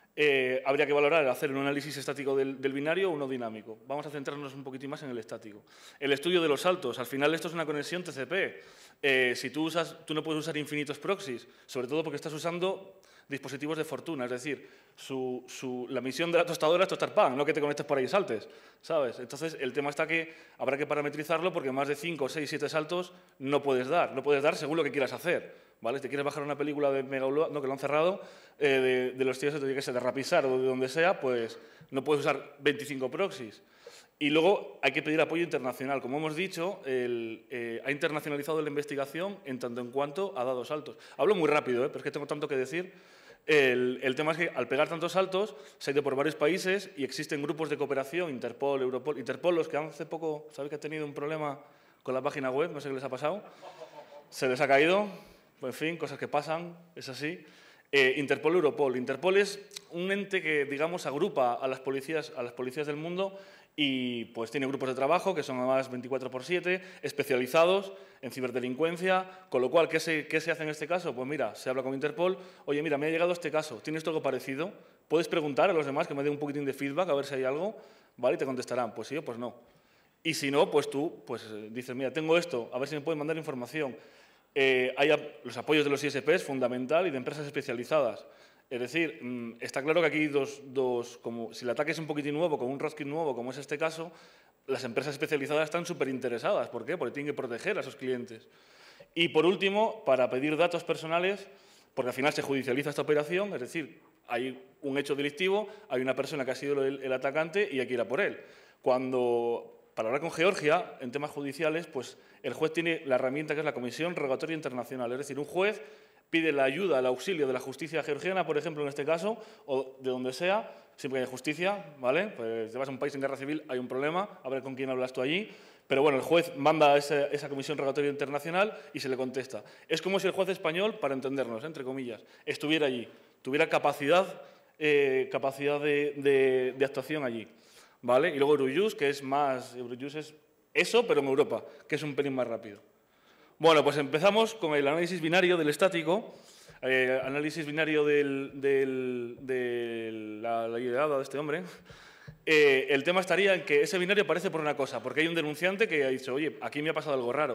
Eh, habría que valorar, hacer un análisis estático del, del binario o uno dinámico. Vamos a centrarnos un poquitín más en el estático. El estudio de los saltos. Al final esto es una conexión T C P. Eh, si tú, usas, tú no puedes usar infinitos proxies, sobre todo porque estás usando dispositivos de fortuna. Es decir, su, su, la misión de la tostadora es tostar pan, no que te conectes por ahí y saltes, ¿sabes? Entonces, el tema está que habrá que parametrizarlo porque más de cinco, seis, siete saltos no puedes dar. No puedes dar según lo que quieras hacer. ¿Vale? Si te quieres bajar una película de Mega Upload, no, que lo han cerrado, eh, de, de los tíos que se de Rapisar o de donde sea, pues no puedes usar veinticinco proxies. Y luego hay que pedir apoyo internacional. Como hemos dicho, el, eh, ha internacionalizado la investigación en tanto en cuanto ha dado saltos. Hablo muy rápido, ¿eh? Pero es que tengo tanto que decir. El, el tema es que al pegar tantos saltos se ha ido por varios países y existen grupos de cooperación, Interpol, Europol, Interpol, los que hace poco, ¿sabéis que ha tenido un problema con la página web? No sé qué les ha pasado. Se les ha caído. En fin, cosas que pasan, es así. Eh, Interpol, Europol. Interpol es un ente que, digamos, agrupa a las policías, a las policías del mundo y pues tiene grupos de trabajo que son además veinticuatro por siete, especializados en ciberdelincuencia, con lo cual, ¿qué se, ¿qué se hace en este caso? Pues mira, se habla con Interpol, oye, mira, me ha llegado este caso, ¿tienes algo parecido? Puedes preguntar a los demás que me den un poquitín de feedback a ver si hay algo, ¿vale? Y te contestarán, pues sí o pues no. Y si no, pues tú pues, dices, mira, tengo esto, a ver si me pueden mandar información. Eh, hay los apoyos de los I S P es fundamental y de empresas especializadas. Es decir, mmm, está claro que aquí dos, dos, como si el ataque es un poquitín nuevo, con un rootkit nuevo, como es este caso, las empresas especializadas están súper interesadas. ¿Por qué? Porque tienen que proteger a sus clientes. Y por último, para pedir datos personales, porque al final se judicializa esta operación, es decir, hay un hecho delictivo, hay una persona que ha sido el, el atacante y hay que ir a por él. Cuando... Para hablar con Georgia, en temas judiciales, pues el juez tiene la herramienta que es la Comisión Rogatoria Internacional. Es decir, un juez pide la ayuda, el auxilio de la justicia georgiana, por ejemplo, en este caso, o de donde sea, siempre que hay justicia, ¿vale? Pues te vas a un país en guerra civil, hay un problema, a ver con quién hablas tú allí. Pero bueno, el juez manda a esa, esa Comisión Rogatoria Internacional y se le contesta. Es como si el juez español, para entendernos, entre comillas, estuviera allí, tuviera capacidad, eh, capacidad de, de, de actuación allí. ¿Vale? Y luego Eurojust, que es más... Eurojust es eso, pero en Europa, que es un pelín más rápido. Bueno, pues empezamos con el análisis binario del estático, eh, análisis binario del, del, de la, la llegada de este hombre. Eh, el tema estaría en que ese binario aparece por una cosa, porque hay un denunciante que ha dicho, oye, aquí me ha pasado algo raro,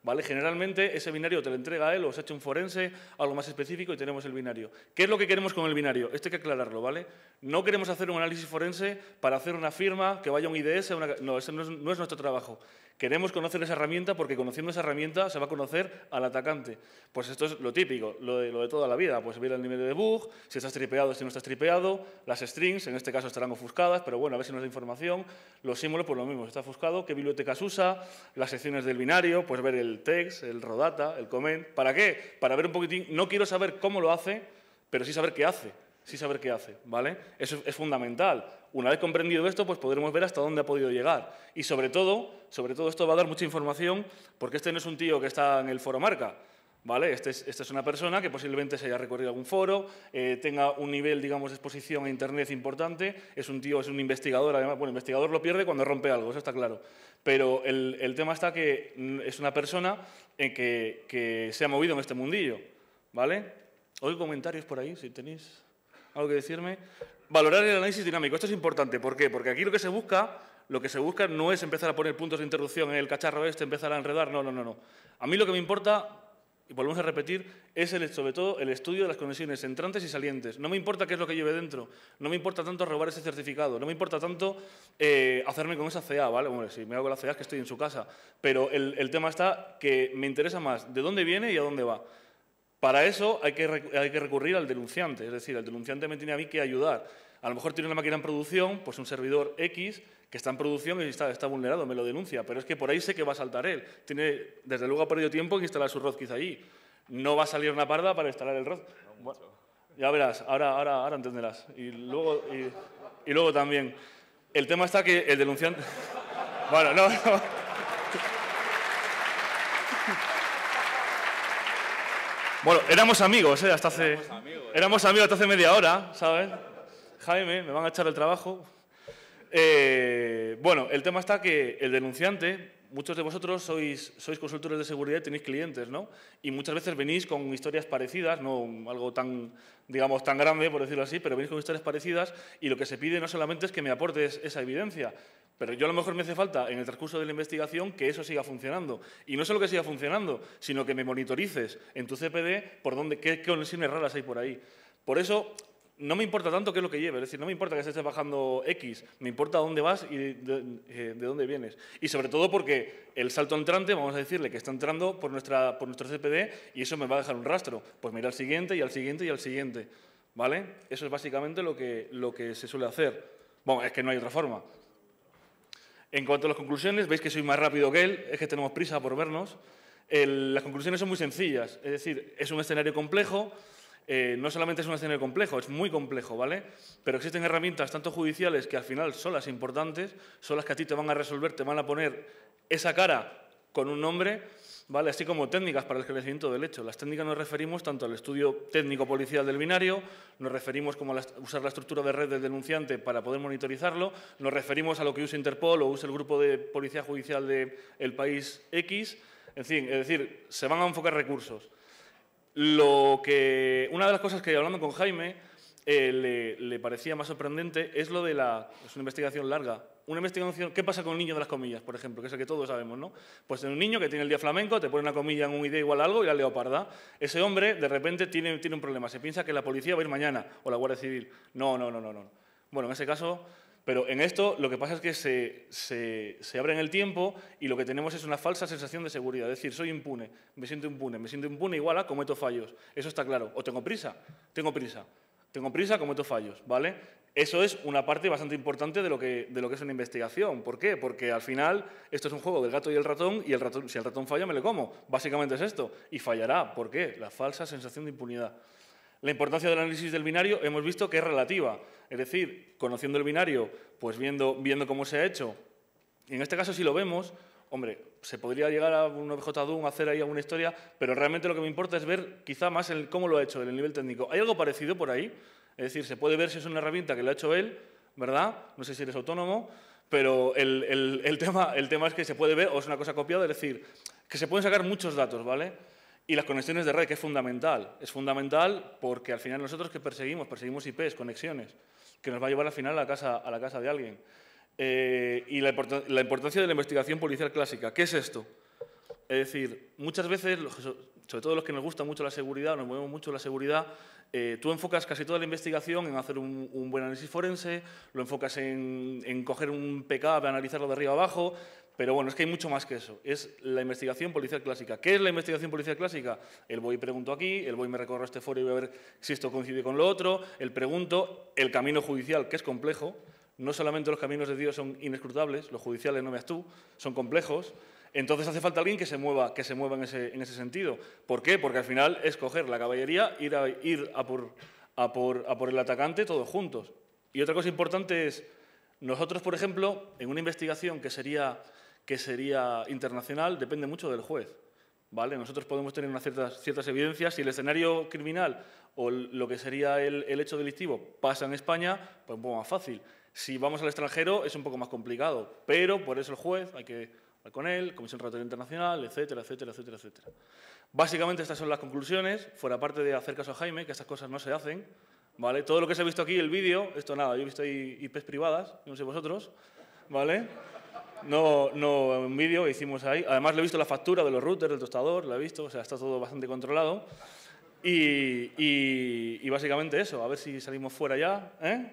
¿vale? Generalmente ese binario te lo entrega él o se ha hecho un forense, algo más específico y tenemos el binario. ¿Qué es lo que queremos con el binario? Esto hay que aclararlo, ¿vale? No queremos hacer un análisis forense para hacer una firma, que vaya a un I D S, una... no, ese no es, no es nuestro trabajo. Queremos conocer esa herramienta porque conociendo esa herramienta se va a conocer al atacante. Pues esto es lo típico, lo de, lo de toda la vida. Pues ver el nivel de debug, si estás tripeado, si no estás tripeado, las strings, en este caso estarán ofuscadas, pero bueno, a ver si nos da información. Los símbolos, pues lo mismo, si está ofuscado, qué bibliotecas usa, las secciones del binario, pues ver el text, el raw data, el comment. ¿Para qué? Para ver un poquitín, no quiero saber cómo lo hace, pero sí saber qué hace. Sí saber qué hace, ¿vale? Eso es fundamental. Una vez comprendido esto, pues podremos ver hasta dónde ha podido llegar. Y sobre todo, sobre todo esto va a dar mucha información, porque este no es un tío que está en el foro marca, ¿vale? Este es, esta es una persona que posiblemente se haya recorrido algún foro, eh, tenga un nivel, digamos, de exposición a Internet importante, es un tío, es un investigador, además, bueno, investigador lo pierde cuando rompe algo, eso está claro. Pero el, el tema está que es una persona en que, que se ha movido en este mundillo, ¿vale? Oigo comentarios por ahí, si tenéis algo que decirme. Valorar el análisis dinámico. Esto es importante. ¿Por qué? Porque aquí lo que se busca, lo que se busca no es empezar a poner puntos de interrupción en el cacharro este, empezar a enredar. No, no, no, no. A mí lo que me importa, y volvemos a repetir, es el, sobre todo el estudio de las conexiones entrantes y salientes. No me importa qué es lo que lleve dentro. No me importa tanto robar ese certificado. No me importa tanto eh, hacerme con esa C A, ¿vale? Bueno, si me hago la C A es que estoy en su casa. Pero el, el tema está que me interesa más de dónde viene y a dónde va. Para eso hay que, hay que recurrir al denunciante, es decir, el denunciante me tiene a mí que ayudar. A lo mejor tiene una máquina en producción, pues un servidor X que está en producción y está, está vulnerado, me lo denuncia, pero es que por ahí sé que va a saltar él. Tiene, desde luego ha perdido tiempo en instalar su Rodkiz allí. No va a salir una parda para instalar el Rodkiz. Bueno, ya verás, ahora, ahora, ahora entenderás. Y luego, y, y luego también, el tema está que el denunciante... Bueno, no, no. Bueno, éramos amigos, ¿eh? Hasta hace... Éramos amigos, ¿eh? Éramos amigos hasta hace media hora, ¿sabes? Jaime, me van a echar el trabajo. Eh, bueno, el tema está que el denunciante, muchos de vosotros sois, sois consultores de seguridad y tenéis clientes, ¿no? Y muchas veces venís con historias parecidas, no algo tan, digamos, tan grande, por decirlo así, pero venís con historias parecidas y lo que se pide no solamente es que me aportes esa evidencia, pero yo a lo mejor me hace falta en el transcurso de la investigación que eso siga funcionando. Y no solo que siga funcionando, sino que me monitorices en tu C P D por dónde, qué, qué conexiones raras hay por ahí. Por eso no me importa tanto qué es lo que lleve, es decir, no me importa que estés bajando X, me importa dónde vas y de, de, de dónde vienes. Y sobre todo porque el salto entrante, vamos a decirle que está entrando por, nuestra, por nuestro C P D y eso me va a dejar un rastro. Pues me irá al siguiente y al siguiente y al siguiente. ¿Vale? Eso es básicamente lo que, lo que se suele hacer. Bueno, es que no hay otra forma. En cuanto a las conclusiones, veis que soy más rápido que él, es que tenemos prisa por vernos. El, las conclusiones son muy sencillas, es decir, es un escenario complejo, eh, no solamente es un escenario complejo, es muy complejo, ¿vale? Pero existen herramientas tanto judiciales que al final son las importantes, son las que a ti te van a resolver, te van a poner esa cara con un nombre, ¿vale? Así como técnicas para el esclarecimiento del hecho. Las técnicas nos referimos tanto al estudio técnico policial del binario, nos referimos como a la, usar la estructura de red del denunciante para poder monitorizarlo, nos referimos a lo que usa Interpol o usa el grupo de policía judicial del país X, en fin, es decir, se van a enfocar recursos. Lo que, una de las cosas que hablando con Jaime eh, le, le parecía más sorprendente es lo de la, es una investigación larga, una investigación, ¿qué pasa con el niño de las comillas, por ejemplo? Que es el que todos sabemos, ¿no? Pues en un niño que tiene el día flamenco, te pone una comilla en un I D igual a algo y la leoparda. Ese hombre, de repente, tiene, tiene un problema. Se piensa que la policía va a ir mañana o la Guardia Civil. No, no, no, no, no. Bueno, en ese caso... Pero en esto lo que pasa es que se, se, se abre en el tiempo y lo que tenemos es una falsa sensación de seguridad. Es decir, soy impune, me siento impune, me siento impune igual a cometo fallos. Eso está claro. O tengo prisa, tengo prisa. Tengo prisa, cometo fallos, ¿vale? Eso es una parte bastante importante de lo, que, de lo que es una investigación. ¿Por qué? Porque al final esto es un juego del gato y el ratón y el ratón, si el ratón falla me lo como. Básicamente es esto. Y fallará. ¿Por qué? La falsa sensación de impunidad. La importancia del análisis del binario hemos visto que es relativa. Es decir, conociendo el binario, pues viendo, viendo cómo se ha hecho. Y en este caso, si lo vemos, hombre, se podría llegar a un O B J D U M, hacer ahí alguna historia, pero realmente lo que me importa es ver quizá más el, cómo lo ha hecho en el nivel técnico. ¿Hay algo parecido por ahí? Es decir, se puede ver si es una herramienta que lo ha hecho él, ¿verdad? No sé si eres autónomo, pero el, el, el, tema, el tema es que se puede ver, o es una cosa copiada, es decir, que se pueden sacar muchos datos, ¿vale? Y las conexiones de red, que es fundamental. Es fundamental porque al final nosotros que perseguimos, perseguimos I Pes, conexiones, que nos va a llevar al final a la casa, a la casa de alguien. Eh, y la, import la importancia de la investigación policial clásica. ¿Qué es esto? Es decir, muchas veces, sobre todo los que nos gusta mucho la seguridad, nos movemos mucho la seguridad, eh, tú enfocas casi toda la investigación en hacer un, un buen análisis forense, lo enfocas en, en coger un P K, analizarlo de arriba abajo, pero bueno, es que hay mucho más que eso. Es la investigación policial clásica. ¿Qué es la investigación policial clásica? El voy y pregunto aquí, el voy y me recorro este foro y voy a ver si esto coincide con lo otro, el pregunto, el camino judicial, que es complejo. No solamente los caminos de Dios son inescrutables, los judiciales, no veas tú, son complejos. Entonces hace falta alguien que se mueva, que se mueva en, ese, en ese sentido. ¿Por qué? Porque al final es coger la caballería, ir a, ir a, por, a, por, a por el atacante todos juntos. Y otra cosa importante es, nosotros, por ejemplo, en una investigación que sería, que sería internacional, depende mucho del juez. ¿Vale? Nosotros podemos tener unas ciertas, ciertas evidencias. Si el escenario criminal o lo que sería el, el hecho delictivo pasa en España, pues un poco más fácil. Si vamos al extranjero es un poco más complicado, pero por eso el juez hay que hablar con él, Comisión Relatoria Internacional, etcétera, etcétera, etcétera, etcétera. Básicamente estas son las conclusiones, fuera parte de hacer caso a Jaime, que estas cosas no se hacen, ¿vale? Todo lo que se ha visto aquí, el vídeo, esto nada, yo he visto ahí I Pes privadas, no sé vosotros, ¿vale? No, no un vídeo que hicimos ahí. Además le he visto la factura de los routers, del tostador, la he visto, o sea, está todo bastante controlado. Y, y, y básicamente eso, a ver si salimos fuera ya, ¿eh?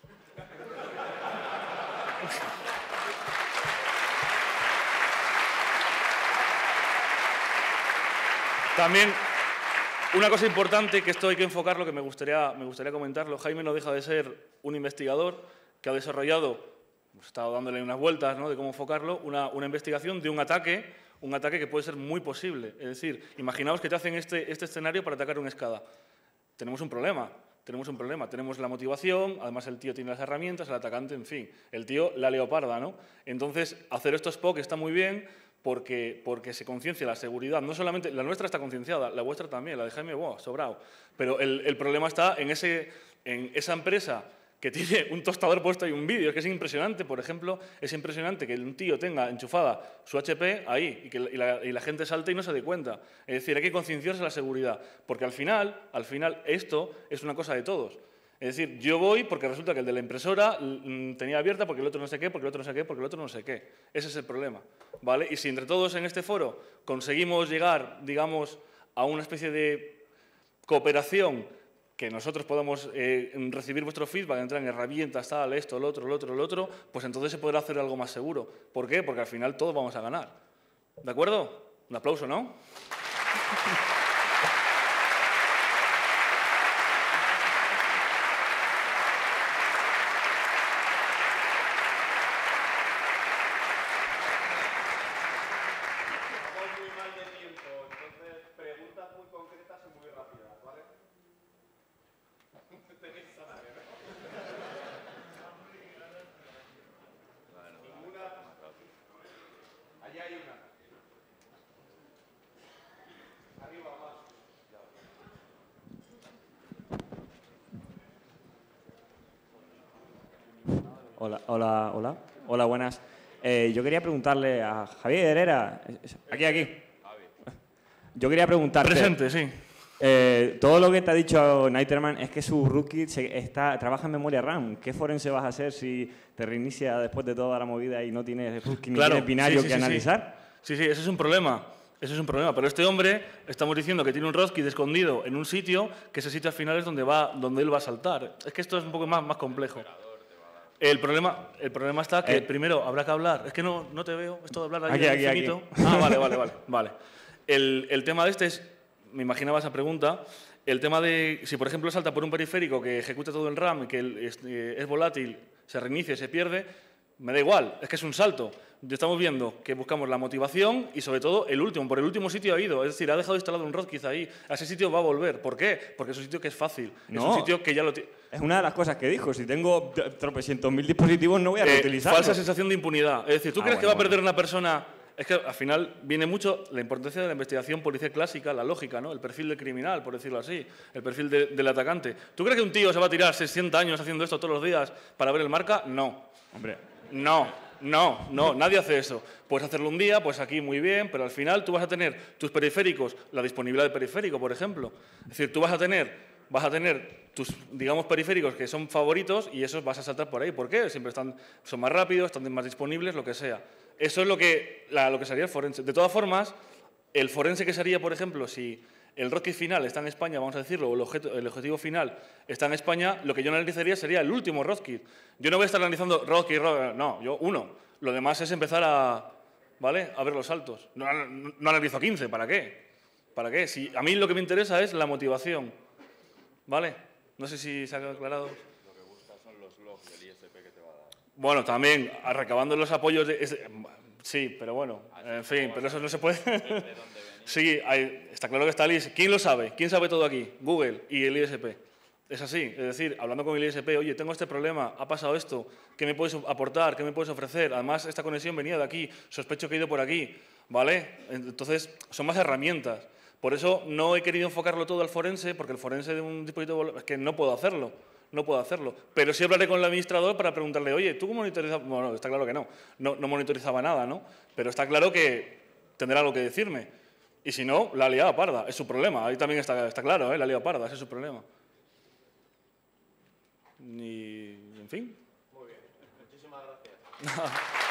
También, una cosa importante, que esto hay que enfocarlo, que me gustaría, me gustaría comentarlo. Jaime no deja de ser un investigador que ha desarrollado, hemos estado dándole unas vueltas, ¿no?, de cómo enfocarlo, una, una investigación de un ataque, un ataque que puede ser muy posible. Es decir, imaginaos que te hacen este, este escenario para atacar una escada. Tenemos un problema. Tenemos un problema, tenemos la motivación, además el tío tiene las herramientas, el atacante, en fin, el tío la leoparda, ¿no? Entonces, hacer estos P O C está muy bien porque, porque se conciencia la seguridad, no solamente, la nuestra está concienciada, la vuestra también, la de Jaime, wow, sobrado, pero el, el problema está en, ese, en esa empresa que tiene un tostador puesto y un vídeo, es que es impresionante, por ejemplo, es impresionante que un tío tenga enchufada su H P ahí y que y la, y la gente salte y no se dé cuenta. Es decir, hay que concienciarse de la seguridad, porque al final, al final esto es una cosa de todos. Es decir, yo voy porque resulta que el de la impresora mmm, tenía abierta porque el otro no sé qué, porque el otro no sé qué, porque el otro no sé qué. Ese es el problema, ¿vale? Y si entre todos en este foro conseguimos llegar, digamos, a una especie de cooperación, que nosotros podamos eh, recibir vuestro feedback, entrar en herramientas, tal, esto, lo otro, lo otro, lo otro, pues entonces se podrá hacer algo más seguro. ¿Por qué? Porque al final todos vamos a ganar. ¿De acuerdo? Un aplauso, ¿no? Hola, hola, hola. Hola, buenas. Eh, yo quería preguntarle a Javier Herrera, aquí, aquí. Yo quería preguntarte... Presente, sí. Eh, todo lo que te ha dicho Niterman es que su rootkit se está, trabaja en memoria RAM. ¿Qué forense vas a hacer si te reinicia después de toda la movida y no tienes rootkit ni Claro, tienes binario sí, sí, que sí, analizar? Sí, sí, ese es un problema. Eso es un problema. Pero este hombre, estamos diciendo que tiene un rootkit escondido en un sitio, que ese sitio al final es donde, va, donde él va a saltar. Es que esto es un poco más, más complejo. El problema, el problema está que, eh. primero, habrá que hablar. Es que no, no te veo, esto de hablar ahí aquí, infinito. Aquí. Ah, vale, vale, vale. vale. El, el tema de este es, me imaginaba esa pregunta, el tema de, si por ejemplo salta por un periférico que ejecuta todo el RAM, que es, eh, es volátil, se reinicia y se pierde, me da igual, es que es un salto. Estamos viendo que buscamos la motivación y, sobre todo, el último. Por el último sitio ha ido. Es decir, ha dejado instalado un rootkit ahí. A ese sitio va a volver. ¿Por qué? Porque es un sitio que es fácil. No, es un sitio que ya lo tiene. Es una de las cosas que dijo. Si tengo tropecientos mil dispositivos, no voy a reutilizarlos. Eh, falsa sensación de impunidad. Es decir, ¿tú ah, crees bueno, que va a perder bueno. una persona...? Es que, al final, viene mucho la importancia de la investigación policial clásica, la lógica, ¿no? El perfil del criminal, por decirlo así. El perfil de, del atacante. ¿Tú crees que un tío se va a tirar sesenta años haciendo esto todos los días para ver el marca? No. Hombre. No. No, no, nadie hace eso. Puedes hacerlo un día, pues aquí muy bien, pero al final tú vas a tener tus periféricos, la disponibilidad de periférico, por ejemplo. Es decir, tú vas a tener, vas a tener tus, digamos, periféricos que son favoritos y esos vas a saltar por ahí. ¿Por qué? Siempre están, son más rápidos, están más disponibles, lo que sea. Eso es lo que, la, lo que sería el forense. De todas formas, El forense que sería, por ejemplo, si el rootkit final está en España, vamos a decirlo, o el, objeto, el objetivo final está en España, lo que yo analizaría sería el último rootkit. Yo no voy a estar analizando rootkit, rootkit, no, yo uno. Lo demás es empezar a, ¿vale? a ver los saltos. No, no, no analizo quince, ¿para qué? ¿Para qué? Si a mí lo que me interesa es la motivación, ¿vale? No sé si se ha aclarado. Lo que buscas son los logs del I S P que te va a dar. Bueno, también, recabando los apoyos de... Es, sí, pero bueno, en fin, pero eso no se puede... Sí, hay, está claro que está el I S P. ¿Quién lo sabe? ¿Quién sabe todo aquí? Google y el I S P. Es así, es decir, hablando con el I S P, oye, tengo este problema, ha pasado esto, ¿qué me puedes aportar? ¿Qué me puedes ofrecer? Además, esta conexión venía de aquí, sospecho que ha ido por aquí, ¿vale? Entonces, son más herramientas. Por eso no he querido enfocarlo todo al forense, porque el forense de un dispositivo es que no puedo hacerlo, no puedo hacerlo. Pero sí hablaré con el administrador para preguntarle, oye, ¿tú cómo monitorizas? Bueno, está claro que no, no, no monitorizaba nada, ¿no? Pero está claro que tendrá algo que decirme. Y si no, la liada parda, es su problema. Ahí también está, está claro, ¿eh? La liada parda, ese es su problema. Y, en fin. Muy bien, muchísimas gracias.